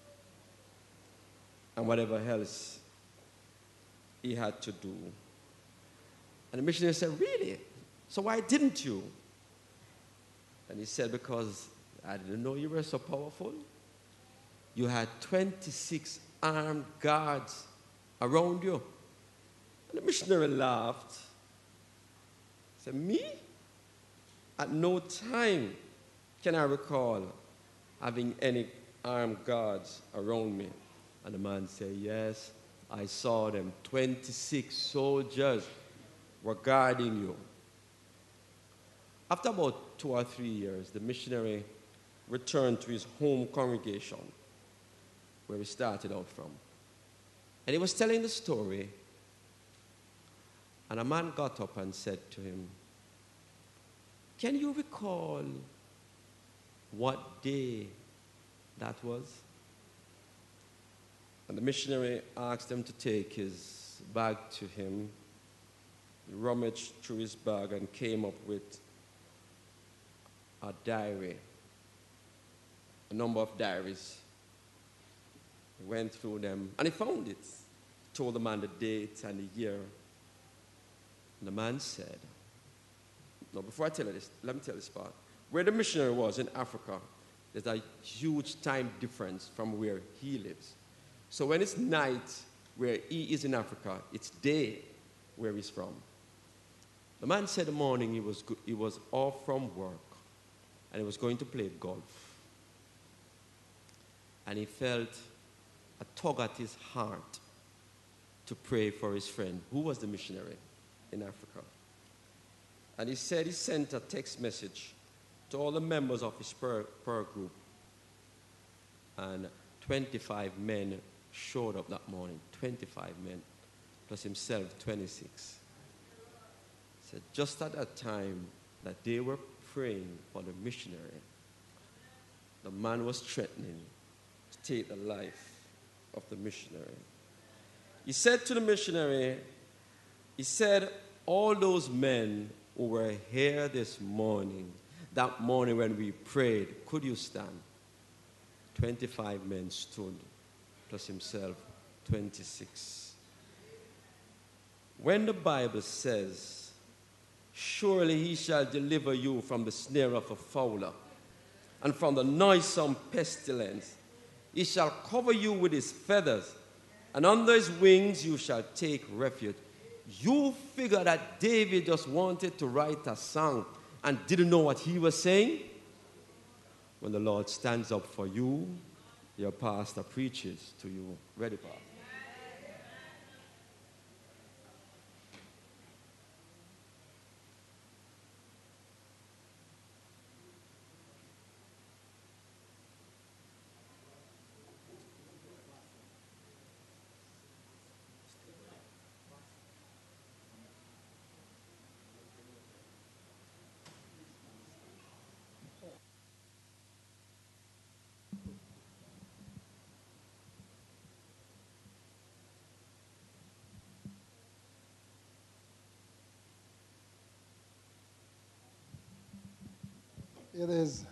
And whatever else he had to do. And the missionary said, really? So why didn't you? And he said, because I didn't know you were so powerful. You had twenty-six armed guards around you. And the missionary laughed. He said, me? At no time can I recall having any armed guards around me. And the man said, yes, I saw them. twenty-six soldiers were guarding you. After about two or three years, the missionary returned to his home congregation, where he started out from. And he was telling the story, and a man got up and said to him, can you recall what day that was? And the missionary asked him to take his bag to him. He rummaged through his bag and came up with a diary, a number of diaries. He went through them, and he found it. He told the man the date and the year. And the man said, no, before I tell you this, let me tell this part. Where the missionary was in Africa, there's a huge time difference from where he lives. So when it's night where he is in Africa, it's day where he's from. The man said the morning he was, go- he was off from work and he was going to play golf. And he felt a tug at his heart to pray for his friend, who was the missionary in Africa. And he said he sent a text message to all the members of his prayer, prayer group. And twenty-five men showed up that morning, twenty-five men, plus himself, twenty-six. He said just at that time that they were praying for the missionary, the man was threatening to take the life of the missionary. He said to the missionary, he said, all those men who were here this morning, that morning when we prayed, could you stand? twenty-five men stood, plus himself, twenty-six. When the Bible says, surely he shall deliver you from the snare of a fowler and from the noisome pestilence, he shall cover you with his feathers, and under his wings you shall take refuge. You figure that David just wanted to write a song and didn't know what he was saying? When the Lord stands up for you, your pastor preaches to you. Ready, Pastor? It is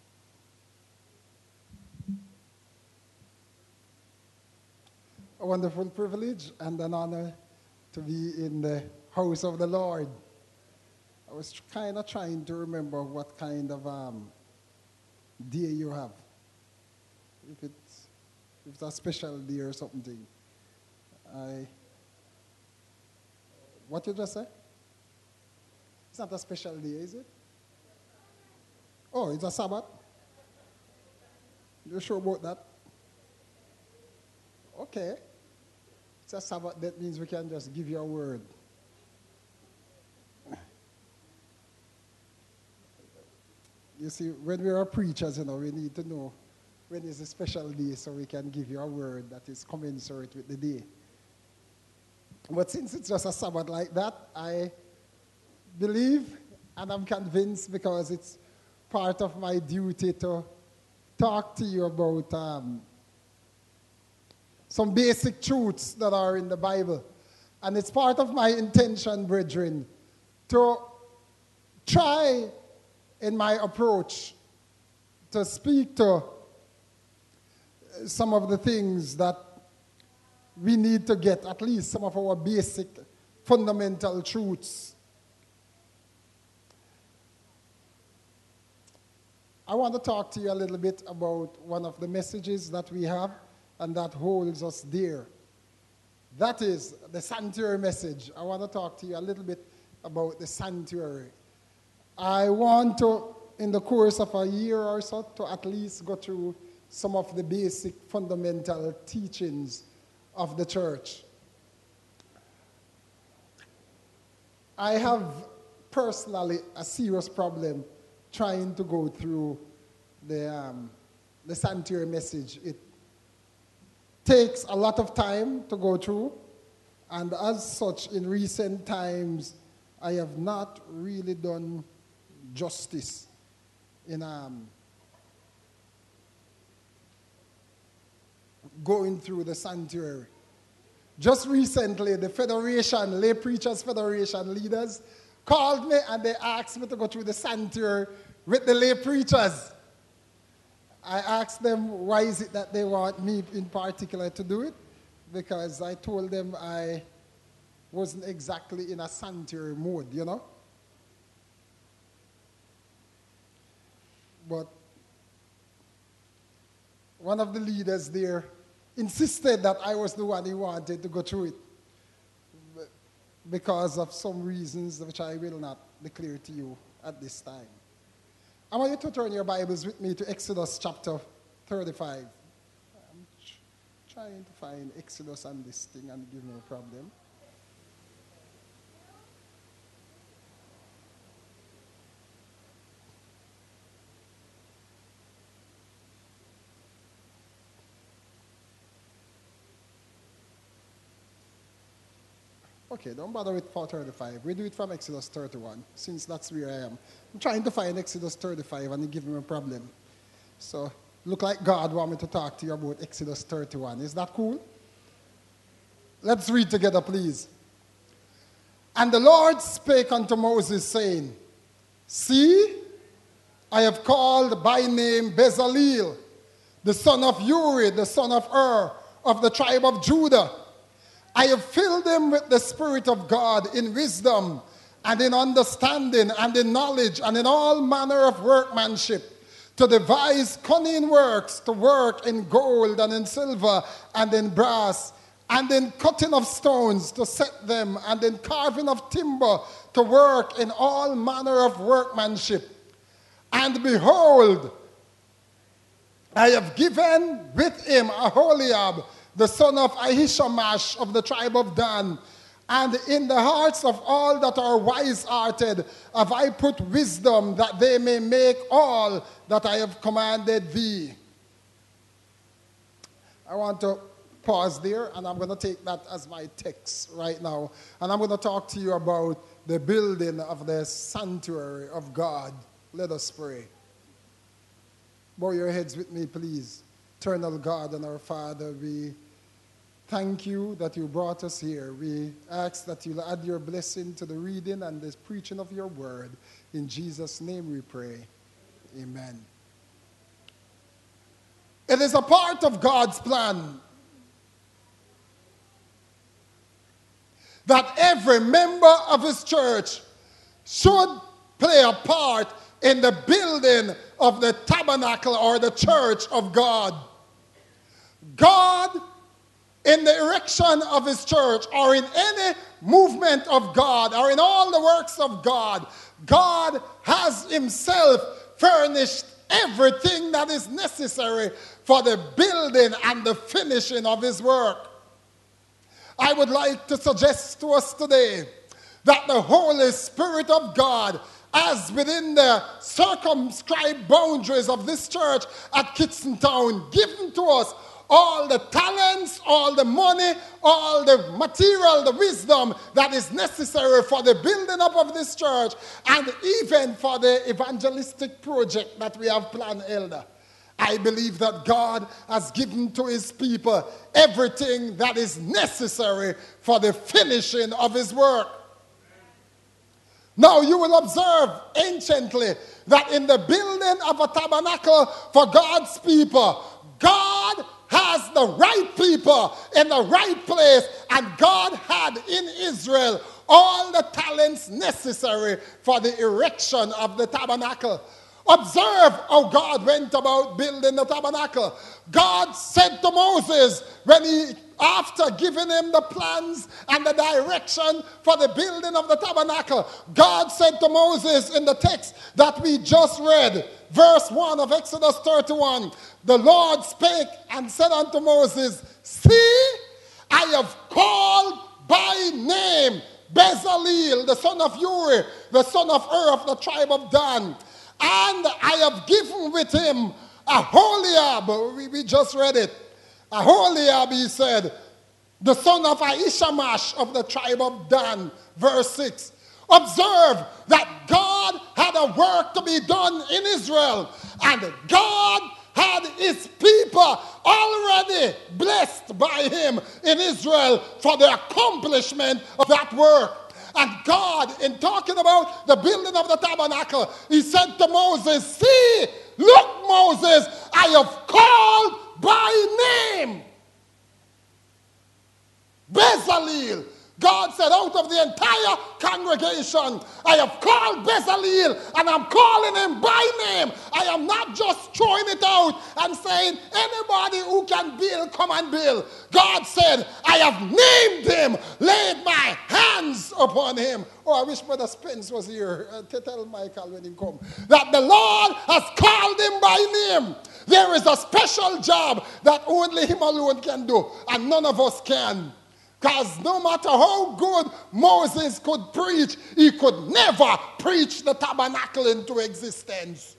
a wonderful privilege and an honor to be in the house of the Lord. I was kind of trying to remember what kind of um, day you have. If it's, if it's a special day or something. I, what you just say? It's not a special day, is it? Oh, it's a Sabbath? You sure about that? Okay. It's a Sabbath, that means we can just give you a word. You see, when we are preachers, you know, we need to know when is a special day so we can give you a word that is commensurate with the day. But since it's just a Sabbath like that, I believe and I'm convinced because it's part of my duty to talk to you about um, some basic truths that are in the Bible. And it's part of my intention, brethren, to try in my approach to speak to some of the things that we need to get, at least some of our basic fundamental truths. I want to talk to you a little bit about one of the messages that we have and that holds us dear. That is the sanctuary message. I want to talk to you a little bit about the sanctuary. I want to, in the course of a year or so, to at least go through some of the basic fundamental teachings of the church. I have personally a serious problem trying to go through the, um, the sanctuary message. It takes a lot of time to go through, and as such, in recent times, I have not really done justice in um, going through the sanctuary. Just recently, the Federation, Lay Preachers Federation leaders called me and they asked me to go through the sanctuary with the lay preachers. I asked them why is it that they want me in particular to do it, because I told them I wasn't exactly in a sanctuary mode, you know. But one of the leaders there insisted that I was the one who wanted to go through it because of some reasons which I will not declare to you at this time. I want you to turn your Bibles with me to Exodus chapter thirty-five. I'm tr- trying to find Exodus on this thing and give me a problem. Okay, don't bother with four thirty-five. We do it from Exodus thirty-one, since that's where I am. I'm trying to find Exodus thirty-five, and it gives me a problem. So, look like God wants me to talk to you about Exodus thirty-one. Is that cool? Let's read together, please. And the Lord spake unto Moses, saying, See, I have called by name Bezaleel, the son of Uri, the son of Ur, of the tribe of Judah. I have filled him with the Spirit of God in wisdom and in understanding and in knowledge and in all manner of workmanship, to devise cunning works, to work in gold and in silver and in brass, and in cutting of stones to set them, and in carving of timber to work in all manner of workmanship. And behold, I have given with him Aholiab, the son of Ahishamash of the tribe of Dan. And in the hearts of all that are wise-hearted have I put wisdom, that they may make all that I have commanded thee. I want to pause there, and I'm going to take that as my text right now. And I'm going to talk to you about the building of the sanctuary of God. Let us pray. Bow your heads with me, please. Eternal God and our Father, we thank you that you brought us here. We ask that you'll add your blessing to the reading and the preaching of your word. In Jesus' name we pray. Amen. It is a part of God's plan that every member of his church should play a part in the building of the tabernacle or the church of God. God, in the erection of his church or in any movement of God or in all the works of God, God has himself furnished everything that is necessary for the building and the finishing of his work. I would like to suggest to us today that the Holy Spirit of God, as within the circumscribed boundaries of this church at Kitson Town, given to us all the talents, all the money, all the material, the wisdom that is necessary for the building up of this church and even for the evangelistic project that we have planned, Elder. I believe that God has given to his people everything that is necessary for the finishing of his work. Now you will observe anciently that in the building of a tabernacle for God's people, God has the right people in the right place, and God had in Israel all the talents necessary for the erection of the tabernacle. Observe how God went about building the tabernacle. God said to Moses, when he, after giving him the plans and the direction for the building of the tabernacle, God said to Moses in the text that we just read, verse one of Exodus thirty-one, the Lord spake and said unto Moses, see, I have called by name Bezalel, the son of Uri, the son of Ur of the tribe of Dan, and I have given with him Aholiab. We, we just read it. Aholiab, he said, the son of Ahishamash of the tribe of Dan. Verse six. Observe that God had a work to be done in Israel, and God had his people already blessed by him in Israel for the accomplishment of that work. And God, in talking about the building of the tabernacle, he said to Moses, see, look, Moses, I have called by name Bezalel. God said, out of the entire congregation, I have called Bezalel, and I'm calling him by name. I am not just throwing it out and saying, anybody who can build, come and build. God said, I have named him, laid my hands upon him. Oh, I wish Brother Spence was here uh, to tell Michael when he come that the Lord has called him by name. There is a special job that only him alone can do, and none of us can. Because no matter how good Moses could preach, he could never preach the tabernacle into existence.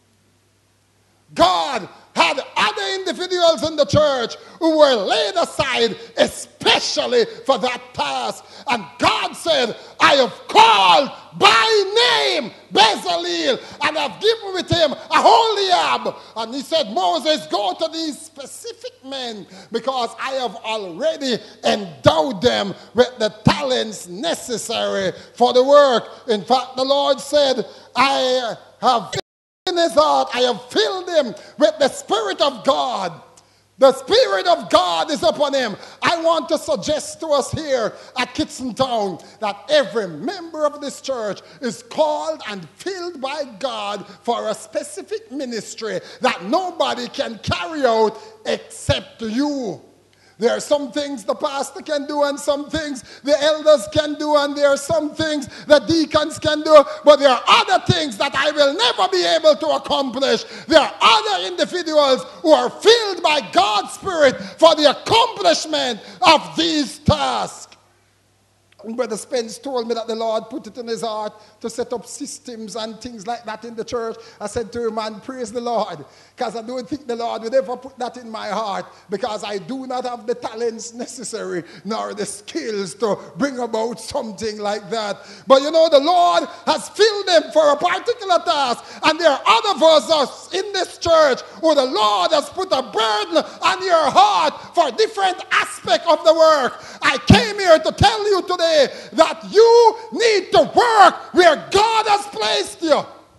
God had other individuals in the church who were laid aside especially for that task. And God said, I have called by name Bezalel, and I've given with him Aholiab. And he said, Moses, go to these specific men, because I have already endowed them with the talents necessary for the work. In fact, the Lord said, I have in his heart, I have filled him with the Spirit of God. The Spirit of God is upon him. I want to suggest to us here at Kitson Town that every member of this church is called and filled by God for a specific ministry that nobody can carry out except you. There are some things the pastor can do and some things the elders can do, and there are some things the deacons can do, but there are other things that I will never be able to accomplish. There are other individuals who are filled by God's Spirit for the accomplishment of these tasks. And Brother Spence told me that the Lord put it in his heart to set up systems and things like that in the church. I said to him, man, praise the Lord, because I don't think the Lord would ever put that in my heart, because I do not have the talents necessary nor the skills to bring about something like that. But you know, the Lord has filled them for a particular task, and there are other of us in this church who the Lord has put a burden on your heart for different aspects of the work. I came here to tell you today that you need to work where God has placed you.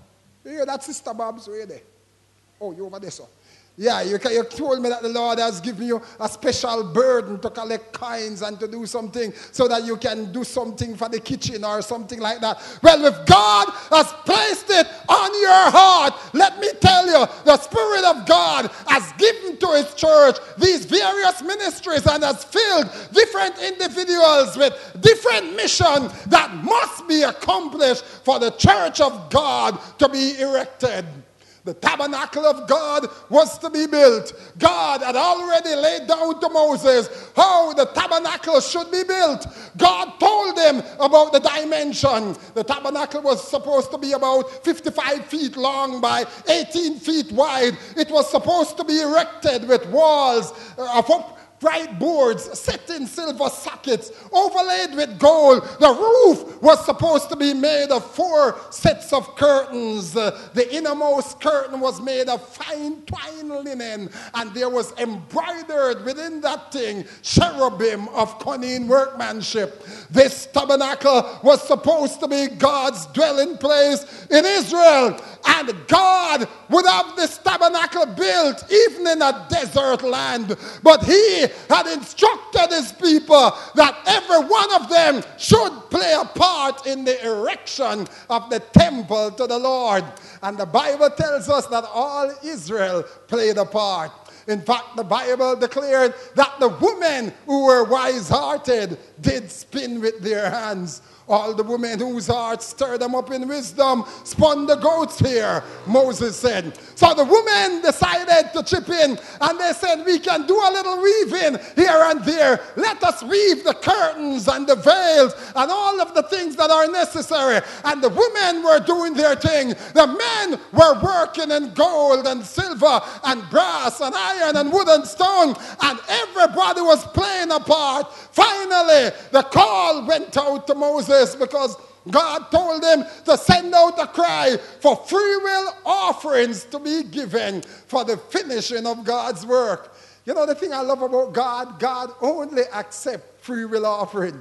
You hear that, Sister Babs? Where you there? Oh, you over there, sir. Yeah, you, you told me that the Lord has given you a special burden to collect coins and to do something so that you can do something for the kitchen or something like that. Well, if God has placed it on your heart, let me tell you, the Spirit of God has given to His church these various ministries and has filled different individuals with different missions that must be accomplished for the church of God to be erected. The tabernacle of God was to be built. God had already laid down to Moses how the tabernacle should be built. God told him about the dimension. The tabernacle was supposed to be about fifty-five feet long by eighteen feet wide. It was supposed to be erected with walls of upright boards set in silver sockets, overlaid with gold. The roof was supposed to be made of four sets of curtains. Uh, the innermost curtain was made of fine twine linen, and there was embroidered within that thing cherubim of cunning workmanship. This tabernacle was supposed to be God's dwelling place in Israel, and God would have this tabernacle built even in a desert land. But He had instructed His people that every one of them should play a part in the erection of the temple to the Lord. And the Bible tells us that all Israel played a part. In fact, the Bible declared that the women who were wise-hearted did spin with their hands. All the women whose hearts stirred them up in wisdom spun the goats here, Moses said. So the women decided to chip in, and they said, we can do a little weaving here and there. Let us weave the curtains and the veils and all of the things that are necessary. And the women were doing their thing. The men were working in gold and silver and brass and iron and wood and stone, and everybody was playing a part. Finally, the call went out to Moses, because God told him to send out a cry for free will offerings to be given for the finishing of God's work. You know the thing I love about God? God only accepts free will offering.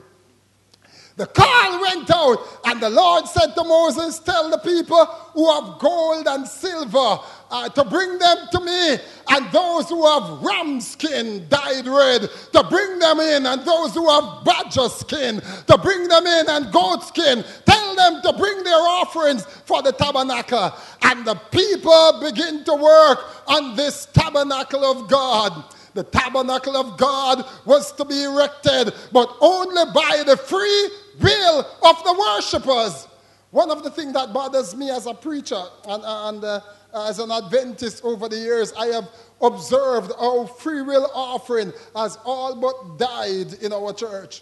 The call went out, and the Lord said to Moses, tell the people who have gold and silver uh, to bring them to me, and those who have ram skin dyed red to bring them in, and those who have badger skin to bring them in, and goat skin. Tell them to bring their offerings for the tabernacle. And the people begin to work on this tabernacle of God. The tabernacle of God was to be erected, but only by the free will of the worshipers. One of the things that bothers me as a preacher and, and uh, as an Adventist over the years, I have observed how free will offering has all but died in our church.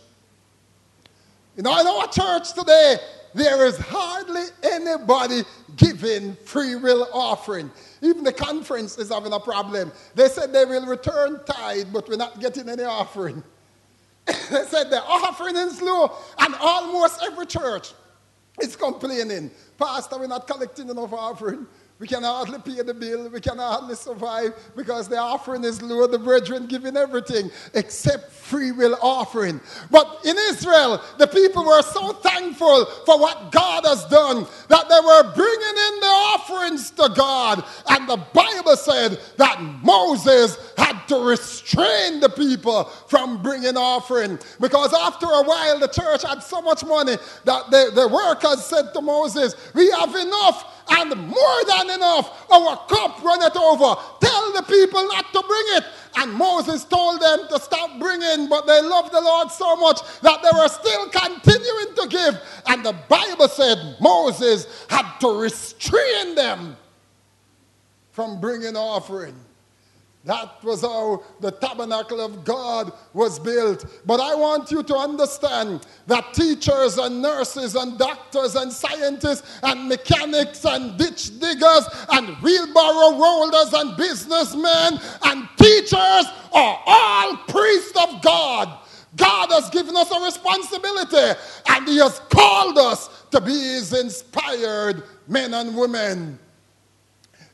You know, in our church today, there is hardly anybody giving free will offering. Even the conference is having a problem. They said they will return tithe, but we're not getting any offering. They said the offering is low, and almost every church is complaining. Pastor, we're not collecting enough offering. We can hardly pay the bill. We can hardly survive because the offering is low. The brethren giving everything except free will offering. But in Israel, the people were so thankful for what God has done that they were bringing in the offerings to God. And the Bible said that Moses had to restrain the people from bringing offering, because after a while the church had so much money that the, the workers said to Moses, we have enough and more than enough. Our cup runneth over. Tell the people not to bring it. And Moses told them to stop bringing, but they loved the Lord so much that they were still continuing to give. And the Bible said Moses had to restrain them from bringing offering. That was how the tabernacle of God was built. But I want you to understand that teachers and nurses and doctors and scientists and mechanics and ditch diggers and wheelbarrow rollers and businessmen and teachers are all priests of God. God has given us a responsibility, and He has called us to be His inspired men and women.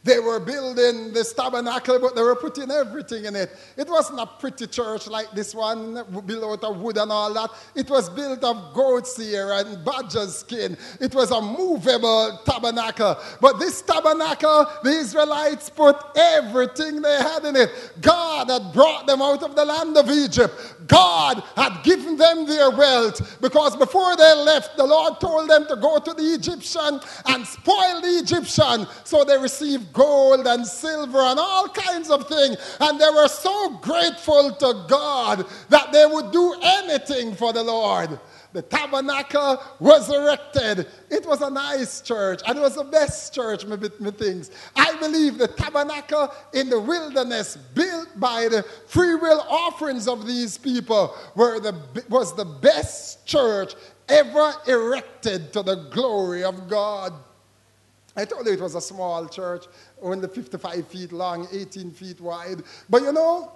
They were building this tabernacle, but they were putting everything in it. It wasn't a pretty church like this one, built out of wood and all that. It was built of goat's hair and badger's skin. It was a movable tabernacle. But this tabernacle, the Israelites put everything they had in it. God had brought them out of the land of Egypt. God had given them their wealth, because before they left, the Lord told them to go to the Egyptian and spoil the Egyptian. So they received gold and silver and all kinds of things. And they were so grateful to God that they would do anything for the Lord. The tabernacle was erected. It was a nice church, and it was the best church, me, me thinks. I believe the tabernacle in the wilderness, built by the free will offerings of these people, were the, was the best church ever erected to the glory of God. I told you it was a small church, only fifty-five feet long, eighteen feet wide. But you know,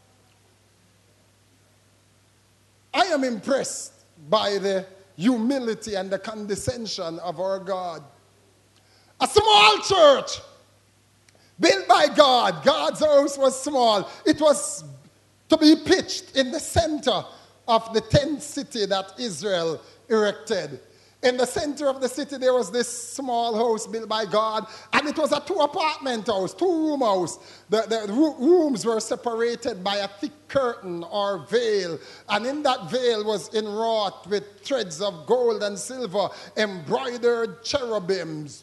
I am impressed by the humility and the condescension of our God. A small church built by God. God's house was small. It was to be pitched in the center of the tent city that Israel erected. In the center of the city, there was this small house built by God, and it was a two-apartment house, two-room house. The, the rooms were separated by a thick curtain or veil, and in that veil was enwrought with threads of gold and silver, embroidered cherubims.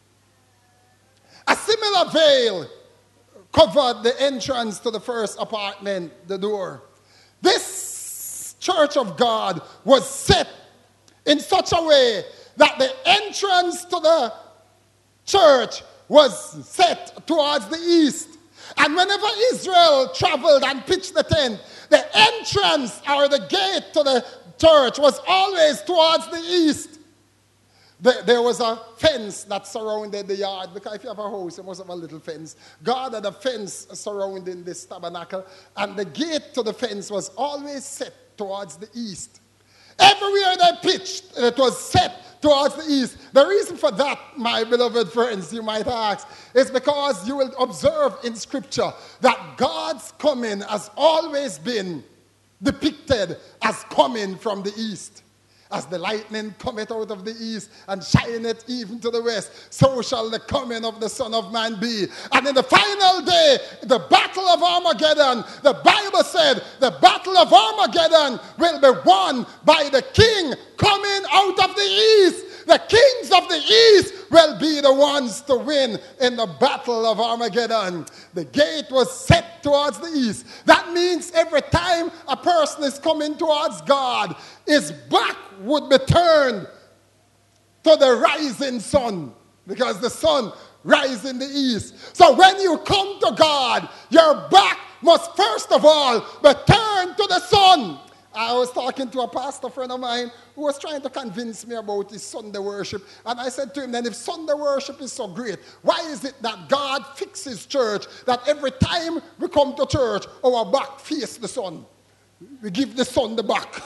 A similar veil covered the entrance to the first apartment, the door. This church of God was set in such a way that the entrance to the church was set towards the east. And whenever Israel traveled and pitched the tent, the entrance or the gate to the church was always towards the east. There was a fence that surrounded the yard, because if you have a house, you must have a little fence. God had a fence surrounding this tabernacle, and the gate to the fence was always set towards the east. Everywhere they pitched, it was set towards the east. The reason for that, my beloved friends, you might ask, is because you will observe in Scripture that God's coming has always been depicted as coming from the east. As the lightning cometh out of the east and shineth even to the west, so shall the coming of the Son of Man be. And in the final day, the battle of Armageddon, the Bible said the battle of Armageddon will be won by the king coming out of the east. The kings of the east will be the ones to win in the battle of Armageddon. The gate was set towards the east. That means every time a person is coming towards God, his back would be turned to the rising sun, because the sun rises in the east. So when you come to God, your back must first of all be turned to the sun. I was talking to a pastor friend of mine who was trying to convince me about his Sunday worship. And I said to him, then if Sunday worship is so great, why is it that God fixes church, that every time we come to church, our back faces the sun? We give the sun the back.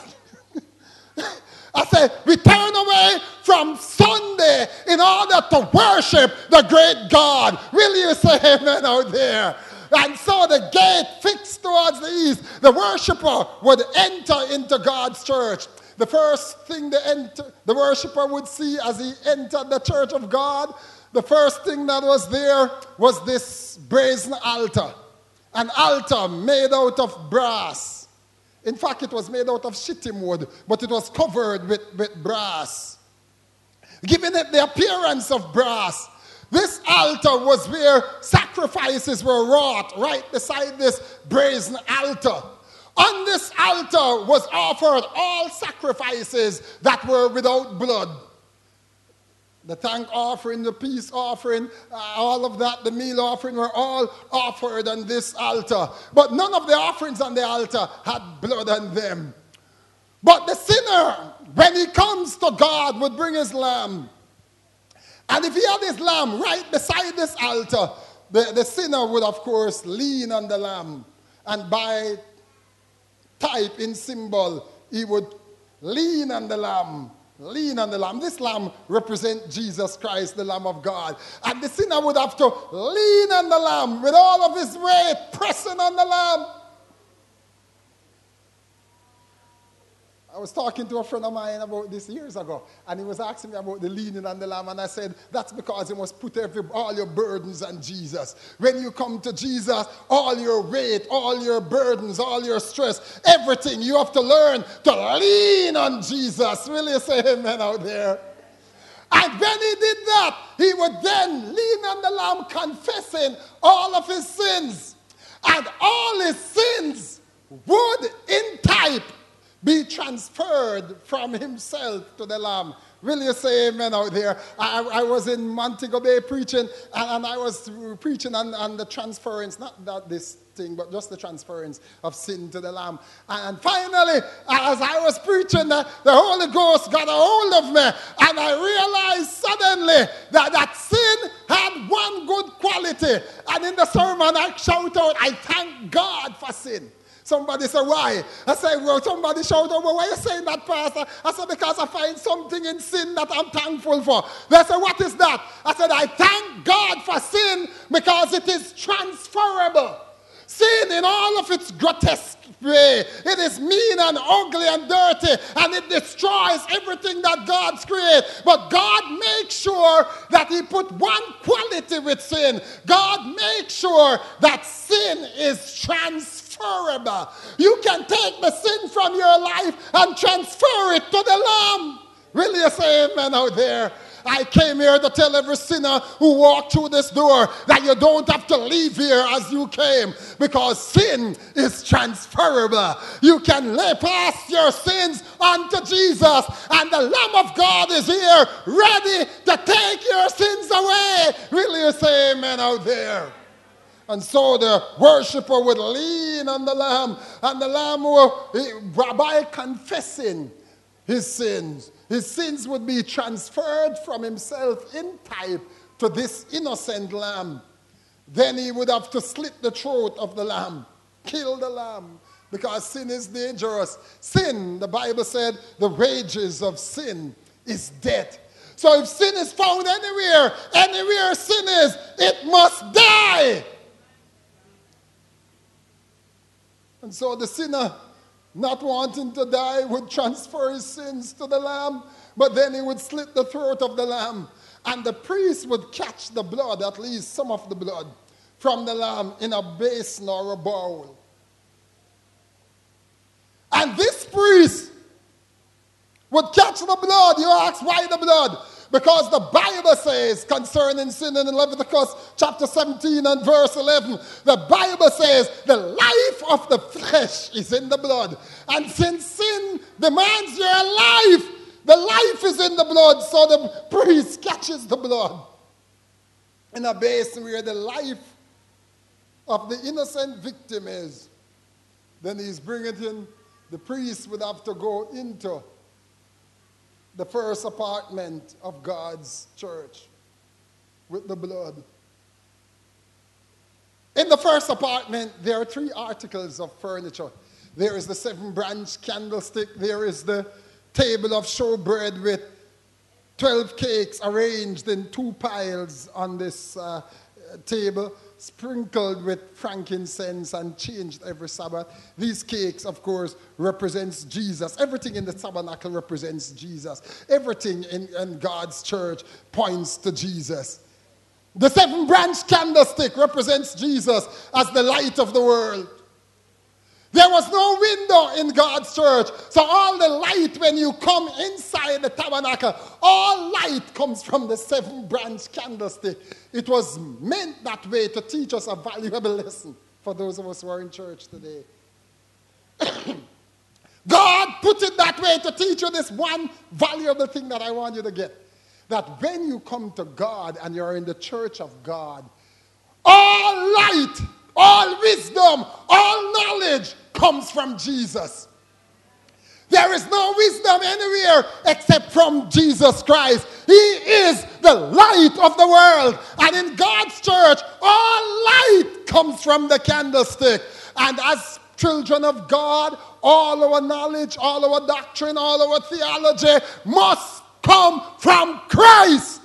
I said, we turn away from Sunday in order to worship the great God. Will you say amen out there? And so the gate fixed towards the east, the worshiper would enter into God's church. The first thing the, enter, the worshiper would see as he entered the church of God, the first thing that was there was this brazen altar. An altar made out of brass. In fact, it was made out of shittim wood, but it was covered with, with brass, giving it the appearance of brass. This altar was where sacrifices were wrought, right beside this brazen altar. On this altar was offered all sacrifices that were without blood. The thank offering, the peace offering, uh, all of that, the meal offering were all offered on this altar. But none of the offerings on the altar had blood on them. But the sinner, when he comes to God, would bring his lamb. And if he had his lamb right beside this altar, the, the sinner would, of course, lean on the lamb. And by type, in symbol, he would lean on the lamb lean on the lamb. This lamb represents Jesus Christ, the Lamb of God. And the sinner would have to lean on the lamb with all of his weight, pressing on the lamb. I was talking to a friend of mine about this years ago, and he was asking me about the leaning on the lamb, and I said, that's because you must put every, all your burdens on Jesus. When you come to Jesus, all your weight, all your burdens, all your stress, everything, you have to learn to lean on Jesus. Will you say amen out there? And when he did that, he would then lean on the lamb, confessing all of his sins. And all his sins would, in type, be transferred from himself to the lamb. Will you say amen out there? I, I was in Montego Bay preaching, and, and I was preaching on, on the transference, not that this thing, but just the transference of sin to the lamb. And finally, as I was preaching, the, the Holy Ghost got a hold of me, and I realized suddenly that, that sin had one good quality. And in the sermon, I shout out, I thank God for sin. Somebody said, why? I said, well, somebody shouted, well, why are you saying that, Pastor? I said, because I find something in sin that I'm thankful for. They said, what is that? I said, I thank God for sin because it is transferable. Sin in all of its grotesque way. It is mean and ugly and dirty, and it destroys everything that God's created. But God makes sure that he put one quality with sin. God makes sure that sin is transferable. You can take the sin from your life and transfer it to the lamb. Will you say amen out there? I came here to tell every sinner who walked through this door that you don't have to leave here as you came, because sin is transferable. You can lay past your sins unto Jesus, and the Lamb of God is here ready to take your sins away. Will you say amen out there? And so the worshiper would lean on the lamb, and the lamb will, by confessing his sins, his sins would be transferred from himself in type to this innocent lamb. Then he would have to slit the throat of the lamb, kill the lamb, because sin is dangerous. Sin, the Bible said, the wages of sin is death. So if sin is found anywhere, anywhere sin is, it must die. And so the sinner, not wanting to die, would transfer his sins to the lamb, but then he would slit the throat of the lamb. And the priest would catch the blood, at least some of the blood, from the lamb in a basin or a bowl. And this priest would catch the blood. You ask, why the blood? Because the Bible says concerning sin in Leviticus chapter seventeen and verse eleven, the Bible says the life of the flesh is in the blood. And since sin demands your life, the life is in the blood. So the priest catches the blood in a basin where the life of the innocent victim is. Then he's bringing it in. The priest would have to go into the first apartment of God's church with the blood. In the first apartment, there are three articles of furniture. There is the seven-branch candlestick. There is the table of showbread with twelve cakes arranged in two piles on this uh, table, sprinkled with frankincense and changed every Sabbath. These cakes, of course, represents Jesus. Everything in the tabernacle represents Jesus. Everything in, in God's church points to Jesus. The seven-branch candlestick represents Jesus as the light of the world. There was no window in God's church, so all the light, when you come inside the tabernacle, all light comes from the seven-branch candlestick. It was meant that way to teach us a valuable lesson for those of us who are in church today. God put it that way to teach you this one valuable thing that I want you to get. That when you come to God and you're in the church of God, all light, all wisdom, all knowledge comes from Jesus. There is no wisdom anywhere except from Jesus Christ. He is the light of the world. And in God's church, all light comes from the candlestick. And as children of God, all our knowledge, all our doctrine, all our theology must come from Christ.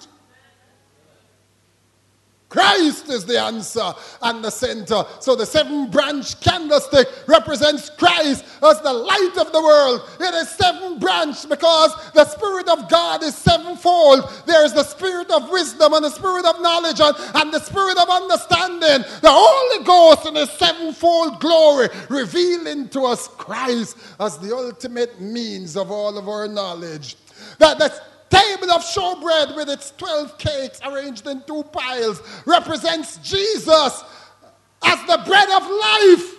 Christ is the answer and the center. So the seven-branch candlestick represents Christ as the light of the world. It is seven-branch because the Spirit of God is sevenfold. There is the Spirit of wisdom and the Spirit of knowledge and, and the Spirit of understanding. The Holy Ghost in His sevenfold glory revealing to us Christ as the ultimate means of all of our knowledge. That that's table of showbread with its twelve cakes arranged in two piles represents Jesus as the bread of life.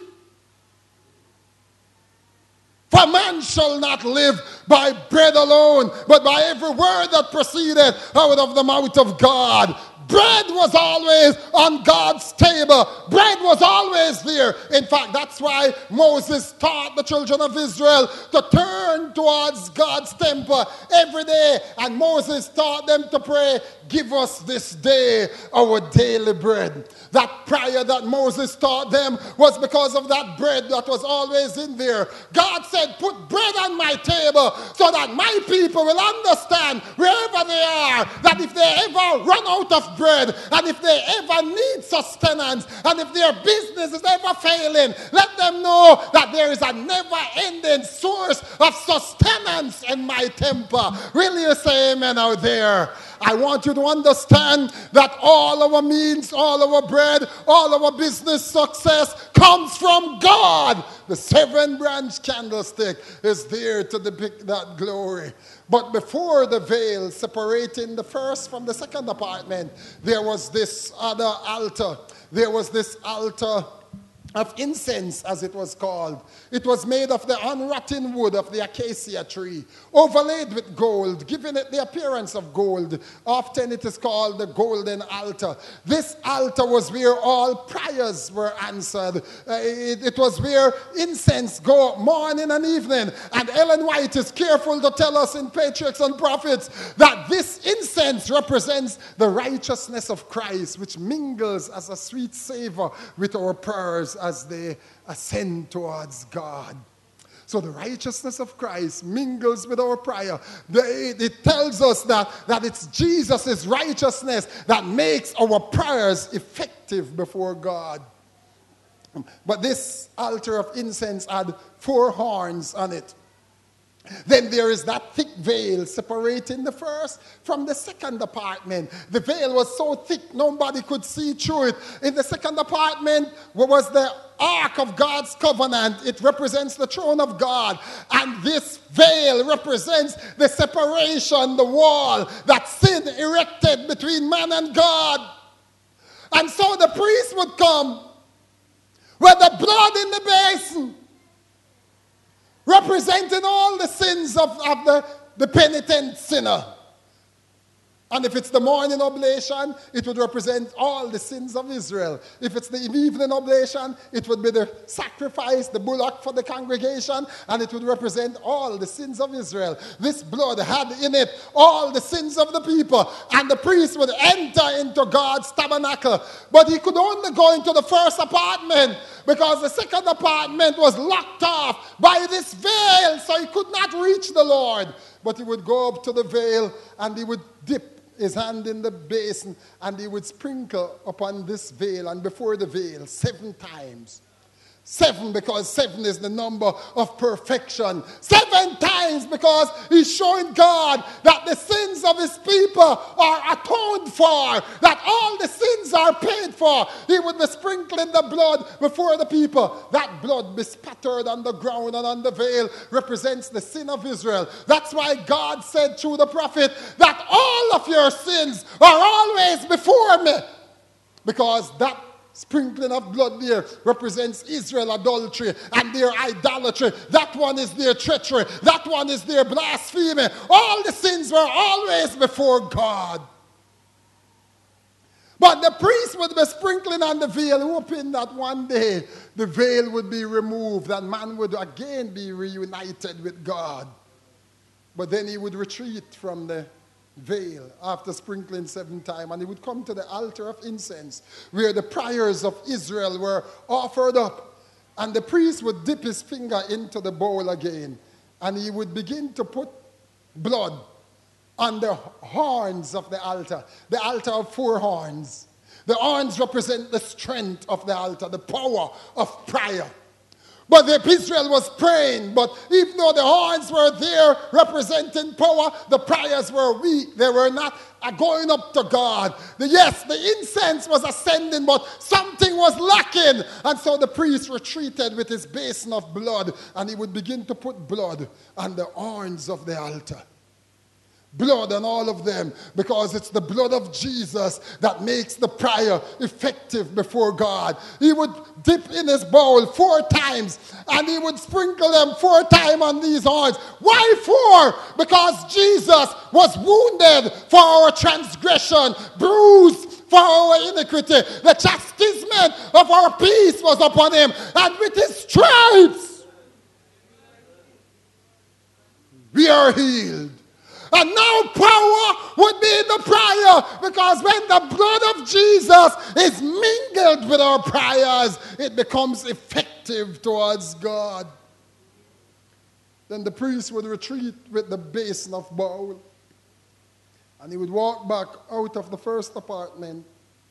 For man shall not live by bread alone, but by every word that proceeded out of the mouth of God. Bread was always on God's table. Bread was always there. In fact, that's why Moses taught the children of Israel to turn towards God's temple every day. And Moses taught them to pray, give us this day our daily bread. That prayer that Moses taught them was because of that bread that was always in there. God said, put bread on my table so that my people will understand wherever they are that if they ever run out of bread and if they ever need sustenance and if their business is ever failing, let them know that there is a never-ending source of sustenance in my temple. Will you say amen out there? I want you to understand that all our means, all our bread, all our business success comes from God. The seven-branch candlestick is there to depict that glory. But before the veil separating the first from the second apartment, there was this other altar. There was this altar of incense, as it was called. It was made of the unrotten wood of the acacia tree, overlaid with gold, giving it the appearance of gold. Often it is called the golden altar. This altar was where all prayers were answered. Uh, it, it was where incense go morning and evening. And Ellen White is careful to tell us in Patriarchs and Prophets that this incense represents the righteousness of Christ, which mingles as a sweet savor with our prayers as they ascend towards God. So the righteousness of Christ mingles with our prayer. The, it tells us that, that it's Jesus' righteousness that makes our prayers effective before God. But this altar of incense had four horns on it. Then there is that thick veil separating the first from the second apartment. The veil was so thick nobody could see through it. In the second apartment was the Ark of God's covenant. It represents the throne of God. And this veil represents the separation, the wall that sin erected between man and God. And so the priest would come with the blood in the basin, representing all the sins of, of the, the penitent sinner. And if it's the morning oblation, it would represent all the sins of Israel. If it's the evening oblation, it would be the sacrifice, the bullock for the congregation, and it would represent all the sins of Israel. This blood had in it all the sins of the people, and the priest would enter into God's tabernacle. But he could only go into the first apartment because the second apartment was locked off by this veil, so he could not reach the Lord. But he would go up to the veil and he would dip his hand in the basin and he would sprinkle upon this veil and before the veil seven times. Seven, because seven is the number of perfection. Seven times, because he's showing God that the sins of his people are atoned for, that all the sins are paid for. He would be sprinkling the blood before the people. That blood bespattered on the ground and on the veil represents the sin of Israel. That's why God said through the prophet that all of your sins are always before me, because that sprinkling of blood there represents Israel adultery and their idolatry. That one is their treachery. That one is their blasphemy. All the sins were always before God. But the priest would be sprinkling on the veil, hoping that one day the veil would be removed and man would again be reunited with God. But then he would retreat from the veil after sprinkling seven times, and he would come to the altar of incense where the prayers of Israel were offered up. And the priest would dip his finger into the bowl again, and he would begin to put blood on the horns of the altar, the altar of four horns. The horns represent the strength of the altar, the power of prayer. But the Israel was praying, but even though the horns were there representing power, the prayers were weak. They were not going up to God. The, yes, the incense was ascending, but something was lacking. And so the priest retreated with his basin of blood, and he would begin to put blood on the horns of the altar. Blood on all of them, because it's the blood of Jesus that makes the prayer effective before God. He would dip in his bowl four times, and he would sprinkle them four times on these horns. Why four? Because Jesus was wounded for our transgression, bruised for our iniquity. The chastisement of our peace was upon him, and with his stripes we are healed. And now power would be in the prayer, because when the blood of Jesus is mingled with our prayers, it becomes effective towards God. Then the priest would retreat with the basin of bowl, and he would walk back out of the first apartment,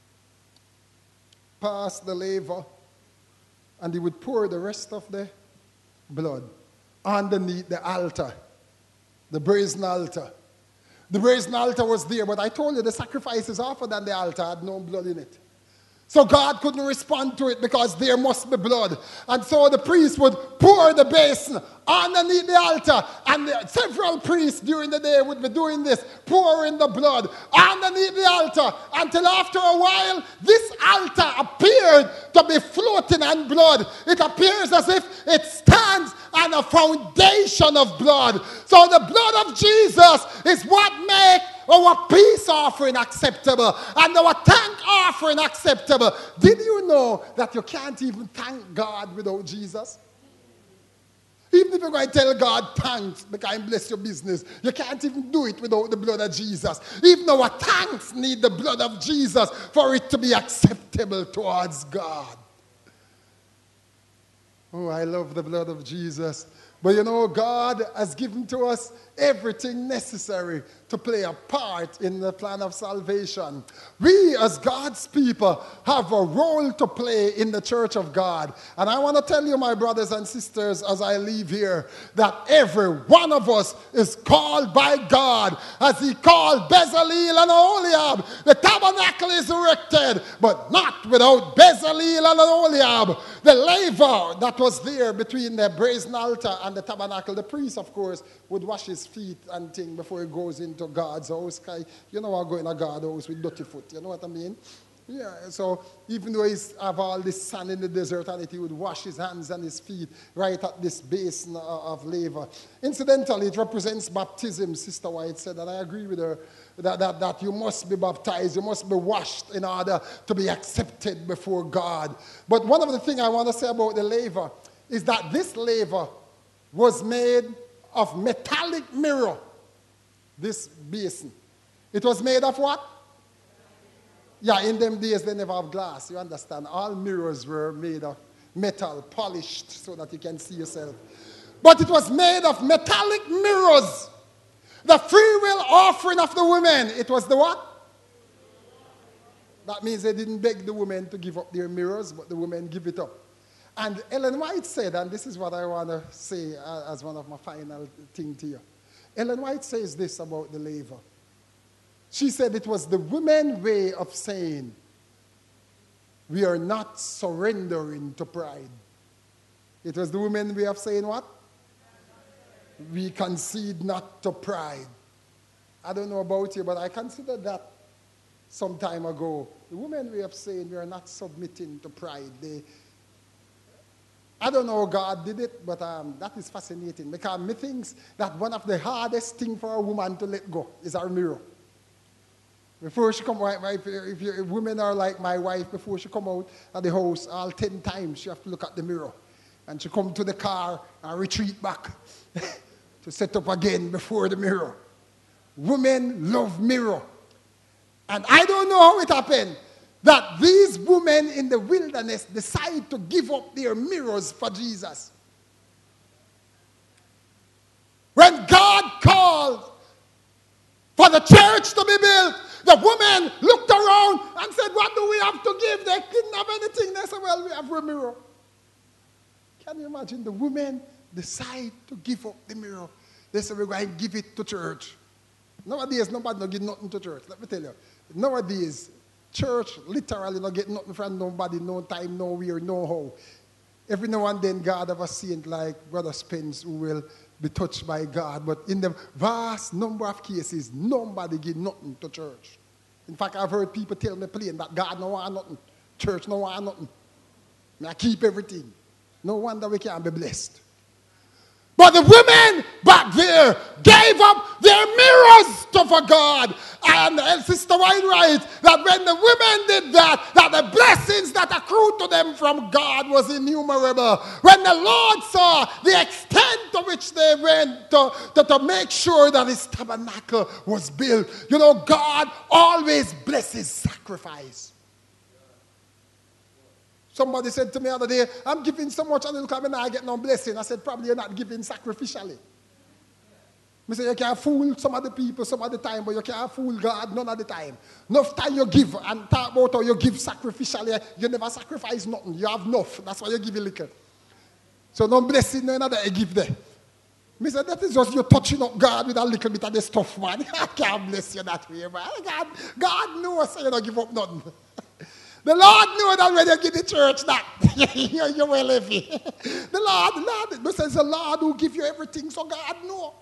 past the laver, and he would pour the rest of the blood underneath the altar. The brazen altar. The brazen altar was there, but I told you the sacrifices offered on the altar had no blood in it. So God couldn't respond to it because there must be blood. And so the priest would pour the basin underneath the altar. And the, several priests during the day would be doing this, pouring the blood underneath the altar. Until after a while, this altar appeared to be floating on blood. It appears as if it stands on a foundation of blood. So the blood of Jesus is what makes our peace offering acceptable and our thank offering acceptable. Did you know that you can't even thank God without Jesus? Even if you're going to tell God thanks because I bless your business, you can't even do it without the blood of Jesus. Even our thanks need the blood of Jesus for it to be acceptable towards God. Oh, I love the blood of Jesus. But you know, God has given to us everything necessary to play a part in the plan of salvation. We, as God's people, have a role to play in the church of God. And I want to tell you, my brothers and sisters, as I leave here, that every one of us is called by God. As he called Bezalel and Oholiab, the tabernacle is erected, but not without Bezalel and Oholiab. The laver that was there between the brazen altar and the tabernacle, the priest, of course, would wash his feet and thing before he goes into God's house. You know, I go in a God's house with dirty foot. You know what I mean? Yeah, so even though he's have all this sand in the desert and it, he would wash his hands and his feet right at this basin of laver. Incidentally, it represents baptism, Sister White said, and I agree with her, that, that, that you must be baptized, you must be washed in order to be accepted before God. But one of the things I want to say about the laver is that this laver was made of metallic mirror, this basin. It was made of what? Yeah, in them days they never have glass, you understand. All mirrors were made of metal, polished so that you can see yourself. But it was made of metallic mirrors. The free will offering of the women, it was the what? That means they didn't beg the women to give up their mirrors, but the women give it up. And Ellen White said, and this is what I want to say as one of my final things to you. Ellen White says this about the laver. She said it was the women's way of saying, we are not surrendering to pride. It was the women's way of saying what? We concede not to pride. I don't know about you, but I considered that some time ago. The women's way of saying we are not submitting to pride. They, I don't know how God did it, but um, that is fascinating. Because me thinks that one of the hardest things for a woman to let go is her mirror. Before she come out, if, if, if women are like my wife, before she come out of the house, all ten times she have to look at the mirror. And she come to the car and retreat back to set up again before the mirror. Women love mirror. And I don't know how it happened. that these women in the wilderness decide to give up their mirrors for Jesus. When God called for the church to be built, the women looked around and said, what do we have to give? They didn't have anything. They said, well, we have a mirror. Can you imagine? The women decide to give up the mirror. They said, we're going to give it to church. Nowadays, nobody don't give nothing to church. Let me tell you. Nowadays, church literally don't get nothing from nobody, no time, no where, no how. Every now and then, God have a saint like Brother Spence who will be touched by God. But in the vast number of cases, nobody give nothing to church. In fact, I've heard people tell me plain that God no want nothing. Church no want nothing. I keep everything. No wonder we can't be blessed. But the women back there gave up their mirrors to for God. And Sister White writes that when the women did that, that the blessings that accrued to them from God was innumerable. When the Lord saw the extent to which they went to, to, to make sure that his tabernacle was built, you know, God always blesses sacrifice. Somebody said to me the other day, I'm giving so much and look at me now, I get no blessing. I said, probably you're not giving sacrificially. I said, you can't fool some of the people some of the time, but you can't fool God none of the time. Enough time you give and talk about how you give sacrificially, you never sacrifice nothing. You have enough. That's why you give a little. So no blessing, no another you give there. I said, that is just you touching up God with a little bit of the stuff, man. I can't bless you that way, man. God, God knows so you don't give up nothing. The Lord knew that when you give the church that, you, you will live it. The Lord, the Lord, it says the Lord who give you everything, so God knows.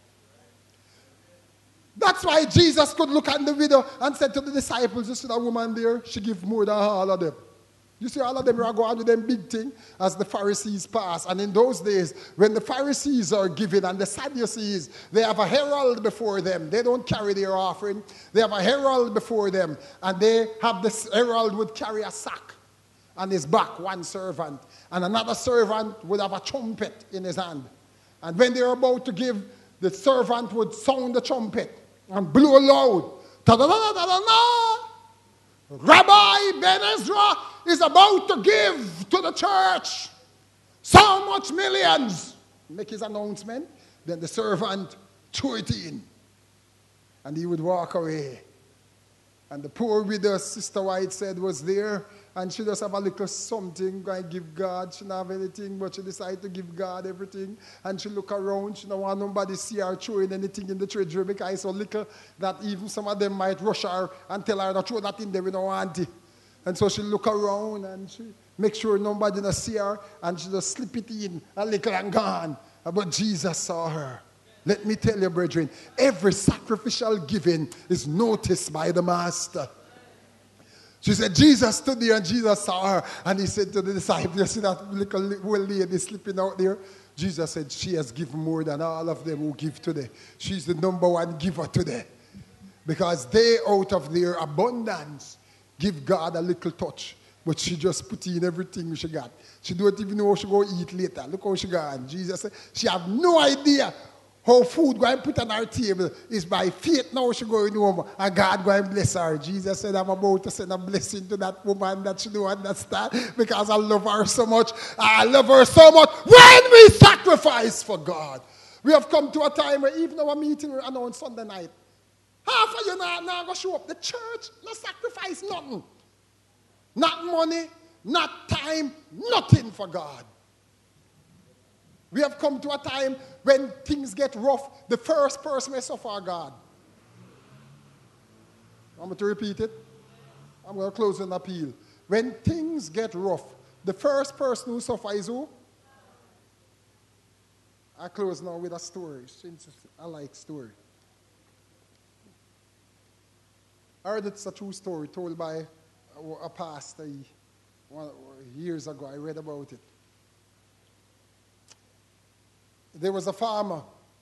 That's why Jesus could look at the widow and said to the disciples, you see that woman there, she give more than all of them. You see all of them are going to them big thing as the Pharisees pass. And in those days, when the Pharisees are giving and the Sadducees, they have a herald before them. They don't carry their offering. They have a herald before them. And they have this herald would carry a sack on his back, one servant. And another servant would have a trumpet in his hand. And when they were about to give, the servant would sound the trumpet and blow loud. Ta-da-da-da-da-da! Rabbi Ben Ezra is about to give to the church so much millions. Make his announcement. Then the servant threw it in. And he would walk away. And the poor widow, Sister White said, was there. And she just have a little something going to give God. She don't have anything, but she decided to give God everything. And she look around. She don't want nobody see her throwing anything in the treasury because it's so little that even some of them might rush her and tell her to throw that in there. We don't want it. And so she look around and she make sure nobody don't see her. And she just slip it in a little and gone. But Jesus saw her. Let me tell you, brethren, every sacrificial giving is noticed by the Master. She said, Jesus stood there and Jesus saw her. And he said to the disciples, you see that little old lady sleeping out there? Jesus said, she has given more than all of them who give today. She's the number one giver today. Because they, out of their abundance, give God a little touch. But she just put in everything she got. She don't even know how she go eat later. Look how she got. And Jesus said, she have no idea how food going to put on our table is by faith now she going home and God going to bless her. Jesus said, I'm about to send a blessing to that woman that she don't understand because I love her so much. I love her so much. When we sacrifice for God, we have come to a time where even our meeting we announced Sunday night, half of you now, now going to show up. The church, no sacrifice, nothing. Not money, not time, nothing for God. We have come to a time when things get rough, the first person may suffer God. I'm going to repeat it. I'm going to close an appeal. When things get rough, the first person who suffers is who? I close now with a story, since I like story. I heard it's a true story told by a, a pastor years ago. I read about it. There was a farmer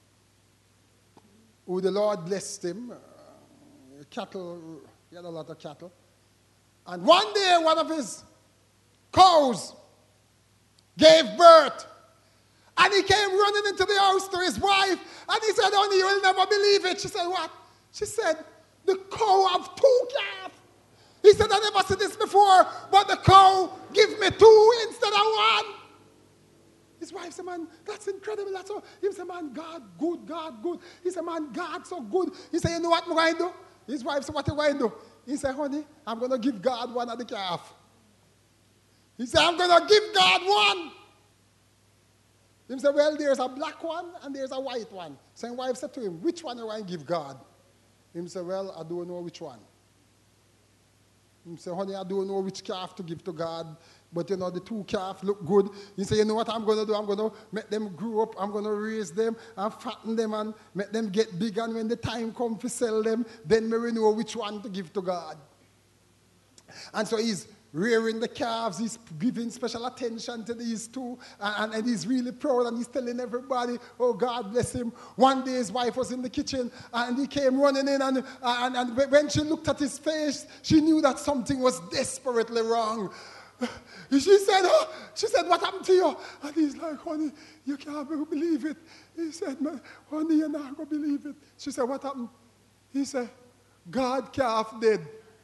who the Lord blessed him. Uh, cattle, he had a lot of cattle. And one day one of his cows gave birth. And he came running into the house to his wife. And he said, honey, you will never believe it. She said, what? She said, the cow have two calves. He said, I never seen this before, but the cow give me two instead of one. His wife said, man, that's incredible. That's all. He said, man, God good, God good. He said, man, God so good. He said, you know what I'm going to do? His wife said, what are you going to do? He said, honey, I'm going to give God one of the calf. He said, I'm going to give God one. He said, well, there's a black one and there's a white one. So his wife said to him, which one do I give God? He said, well, I don't know which one. He said, honey, I don't know which calf to give to God, but you know, the two calves look good. He said, you know what I'm going to do? I'm going to make them grow up. I'm going to raise them and fatten them and make them get big. And when the time comes to sell them, then we will know which one to give to God. And so he's rearing the calves. He's giving special attention to these two. And, and he's really proud. And he's telling everybody, oh, God bless him. One day his wife was in the kitchen and he came running in. And, and, and when she looked at his face, she knew that something was desperately wrong. She said, oh, she said, what happened to you? And he's like, honey, you can't believe it. He said, honey, you're not going to believe it. She said, what happened? He said, God calf dead.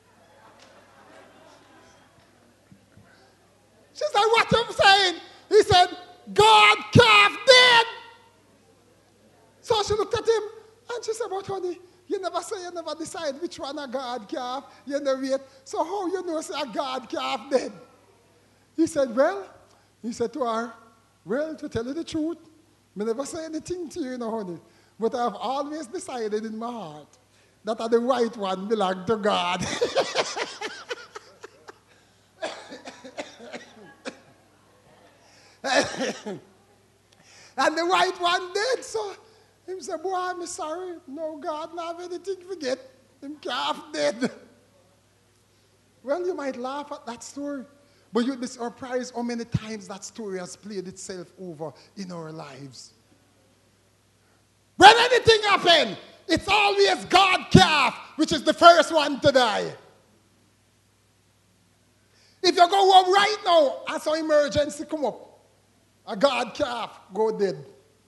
She said, what am I saying? He said, God calf dead. So she looked at him and she said, but honey, you never say, you never decide which one a God calf. You never wait. So how you know say a God calf dead? He said, well, he said to her, well, to tell you the truth, I never say anything to you, you know, honey. But I've always decided in my heart that the white one belonged to God. And the white one did, so he said, boy, I'm sorry. No, God, not have anything to forget. Him calf dead. Well, you might laugh at that story, but you'd be surprised how many times that story has played itself over in our lives. When anything happens, it's always God calf, which is the first one to die. If you go home right now and some emergency come up, a God calf go dead.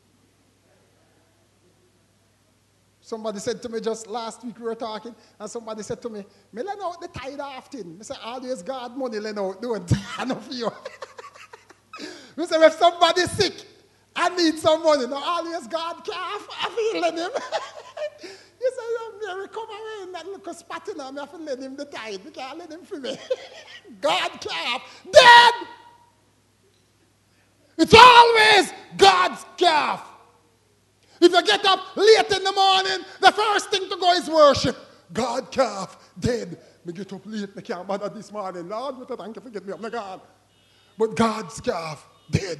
Somebody said to me just last week we were talking, and somebody said to me, me lend out the tithe often. I said, always God money lend out, don't enough for you. I said, if somebody's sick, I need some money. No, always God calf, I feel lend him. He said, I'm recovering in that little spot in him, I have to lend him the tithe. You can't lend him for me. God calf, dead! It's always God's calf. If you get up late in the morning, the first thing to go is worship. God calf, dead. Me get up late, me can't bother this morning. Lord, but thank you for getting me up, my God. But God's calf, dead.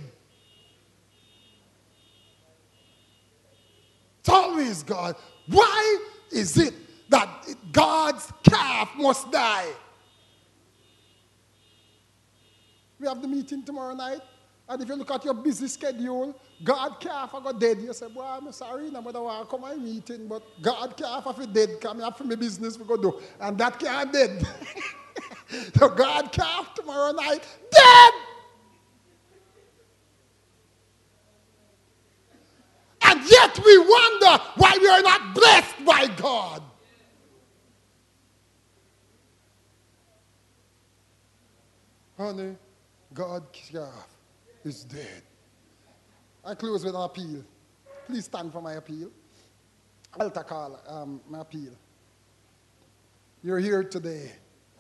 It's always God. Why is it that God's calf must die? We have the meeting tomorrow night. And if you look at your busy schedule, God calf I got dead. You say, boy, I'm sorry, no matter what, I come to meeting, but God calf if it dead, come here for my business we go do. And that calf dead. So God calf tomorrow night, dead! And yet we wonder why we are not blessed by God. Honey, God calf is dead. I close with an appeal. Please stand for my appeal. Altar call, um, my appeal. You're here today.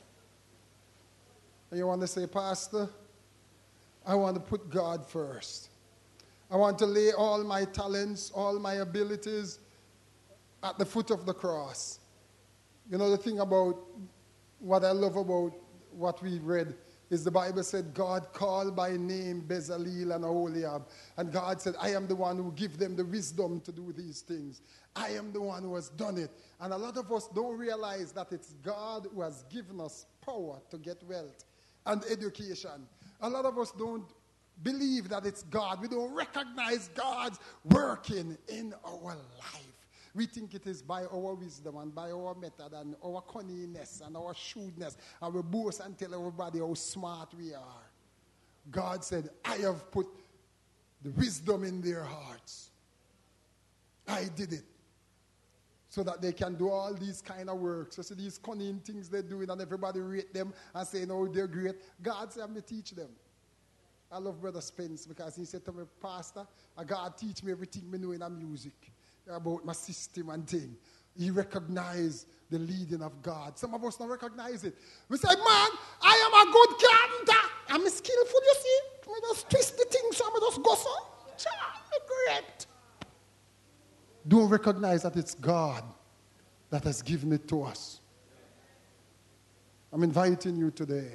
And you want to say, Pastor, I want to put God first. I want to lay all my talents, all my abilities at the foot of the cross. You know, the thing about what I love about what we read is the Bible said God called by name Bezalel and Aholiab. And God said, I am the one who give them the wisdom to do these things. I am the one who has done it. And a lot of us don't realize that it's God who has given us power to get wealth and education. A lot of us don't believe that it's God. We don't recognize God's working in our life. We think it is by our wisdom and by our method and our cunningness and our shrewdness. And we boast and tell everybody how smart we are. God said, I have put the wisdom in their hearts. I did it. so that they can do all these kind of works. So see these cunning things they're doing and everybody rate them and say, no, they're great. God said, I'm going to teach them. I love Brother Spence because he said to me, Pastor, God teach me everything I know in our music, about my system and thing. He recognized the leading of God. Some of us don't recognize it. We say, man, I am a good carpenter. I'm skillful, you see. I just twist the things so I just go so. Child, great. Don't recognize that it's God that has given it to us. I'm inviting you today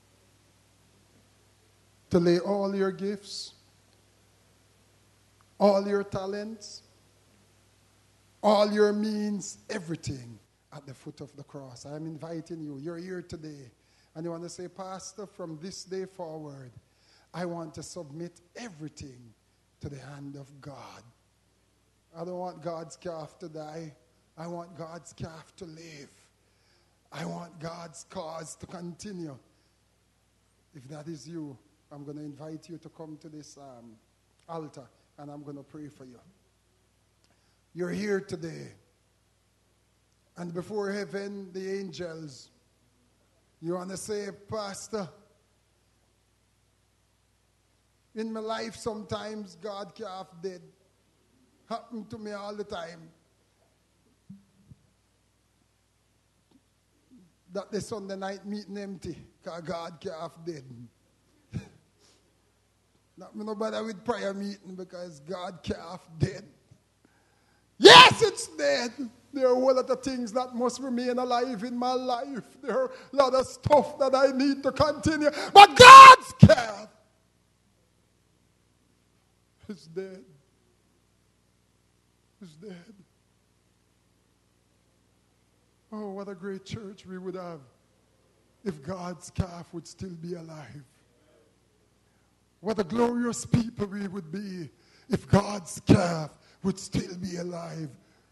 to lay all your gifts, all your talents, all your means, everything at the foot of the cross. I am inviting you. You're here today. And you want to say, Pastor, from this day forward, I want to submit everything to the hand of God. I don't want God's calf to die. I want God's calf to live. I want God's cause to continue. If that is you, I'm going to invite you to come to this um, altar, and I'm going to pray for you. You're here today, and before heaven, the angels, you want to say, Pastor, in my life sometimes God calf dead. Happen to me all the time. That the Sunday night meeting empty, because God calf dead. Not me no bother with prayer meeting because God calf dead. Yes, it's dead. There are a whole lot of things that must remain alive in my life. There are a lot of stuff that I need to continue. But God's calf is dead. Is dead. Oh, what a great church we would have if God's calf would still be alive. What a glorious people we would be if God's calf would still be alive.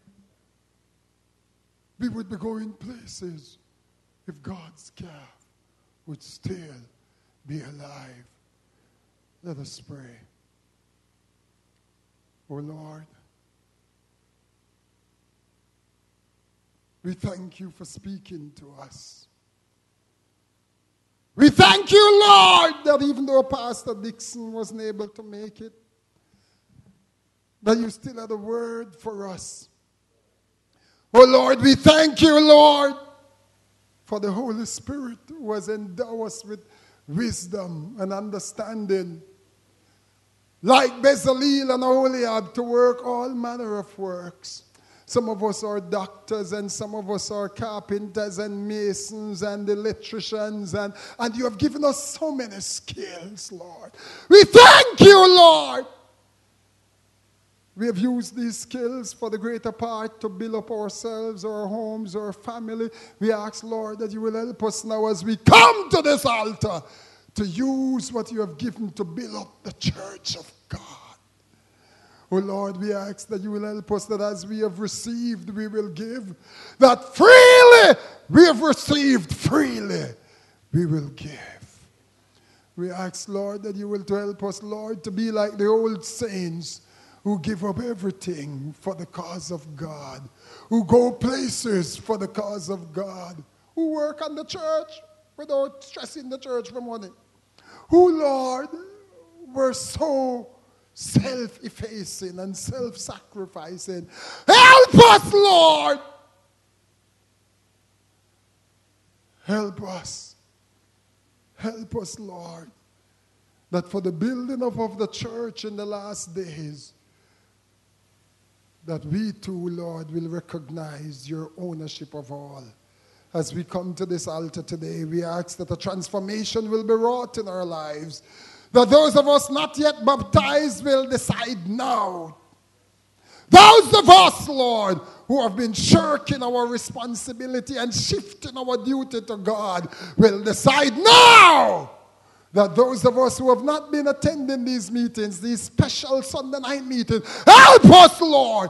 We would be going places if God's calf would still be alive. Let us pray. Oh Lord, we thank you for speaking to us. We thank you, Lord, that even though Pastor Dixon wasn't able to make it, that you still had a word for us. Oh, Lord, we thank you, Lord, for the Holy Spirit who has endowed us with wisdom and understanding, like Bezalel and Oholiab, to work all manner of works. Some of us are doctors and some of us are carpenters and masons and electricians, and, and you have given us so many skills, Lord. We thank you, Lord. We have used these skills for the greater part to build up ourselves, our homes, our family. We ask, Lord, that you will help us now as we come to this altar to use what you have given to build up the church of God. Oh Lord, we ask that you will help us that as we have received, we will give. That freely we have received, freely we will give. We ask, Lord, that you will to help us, Lord, to be like the old saints who give up everything for the cause of God, who go places for the cause of God, who work on the church without stressing the church for money, who, Lord, were so self-effacing and self-sacrificing. Help us, Lord. Help us. Help us, Lord, that for the building up of the church in the last days, that we too, Lord, will recognize your ownership of all. As we come to this altar today, we ask that a transformation will be wrought in our lives. That those of us not yet baptized will decide now. Those of us, Lord, who have been shirking our responsibility and shifting our duty to God will decide now. That those of us who have not been attending these meetings, these special Sunday night meetings, help us, Lord,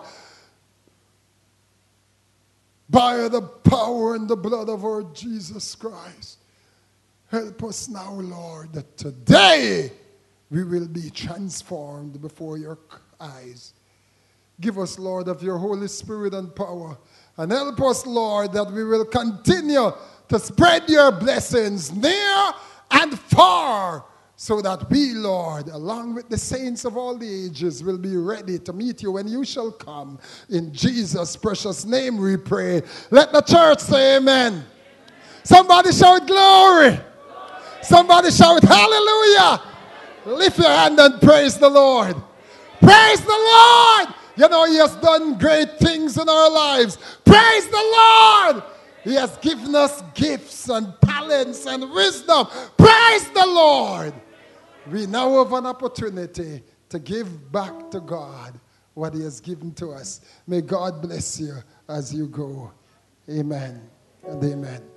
by the power and the blood of our Jesus Christ. Help us now, Lord, that today we will be transformed before your eyes. Give us, Lord, of your Holy Spirit and power And help us, Lord, that we will continue to spread your blessings near and far, so that we, Lord, along with the saints of all the ages, will be ready to meet you when you shall come. In Jesus' precious name we pray. Let the church say amen. Amen. Somebody shout glory. Glory. Somebody shout hallelujah. Hallelujah. Lift your hand and praise the Lord. Praise the Lord. You know, he has done great things in our lives. Praise the Lord. He has given us gifts and talents and wisdom. Praise the Lord. We now have an opportunity to give back to God what he has given to us. May God bless you as you go. Amen and amen.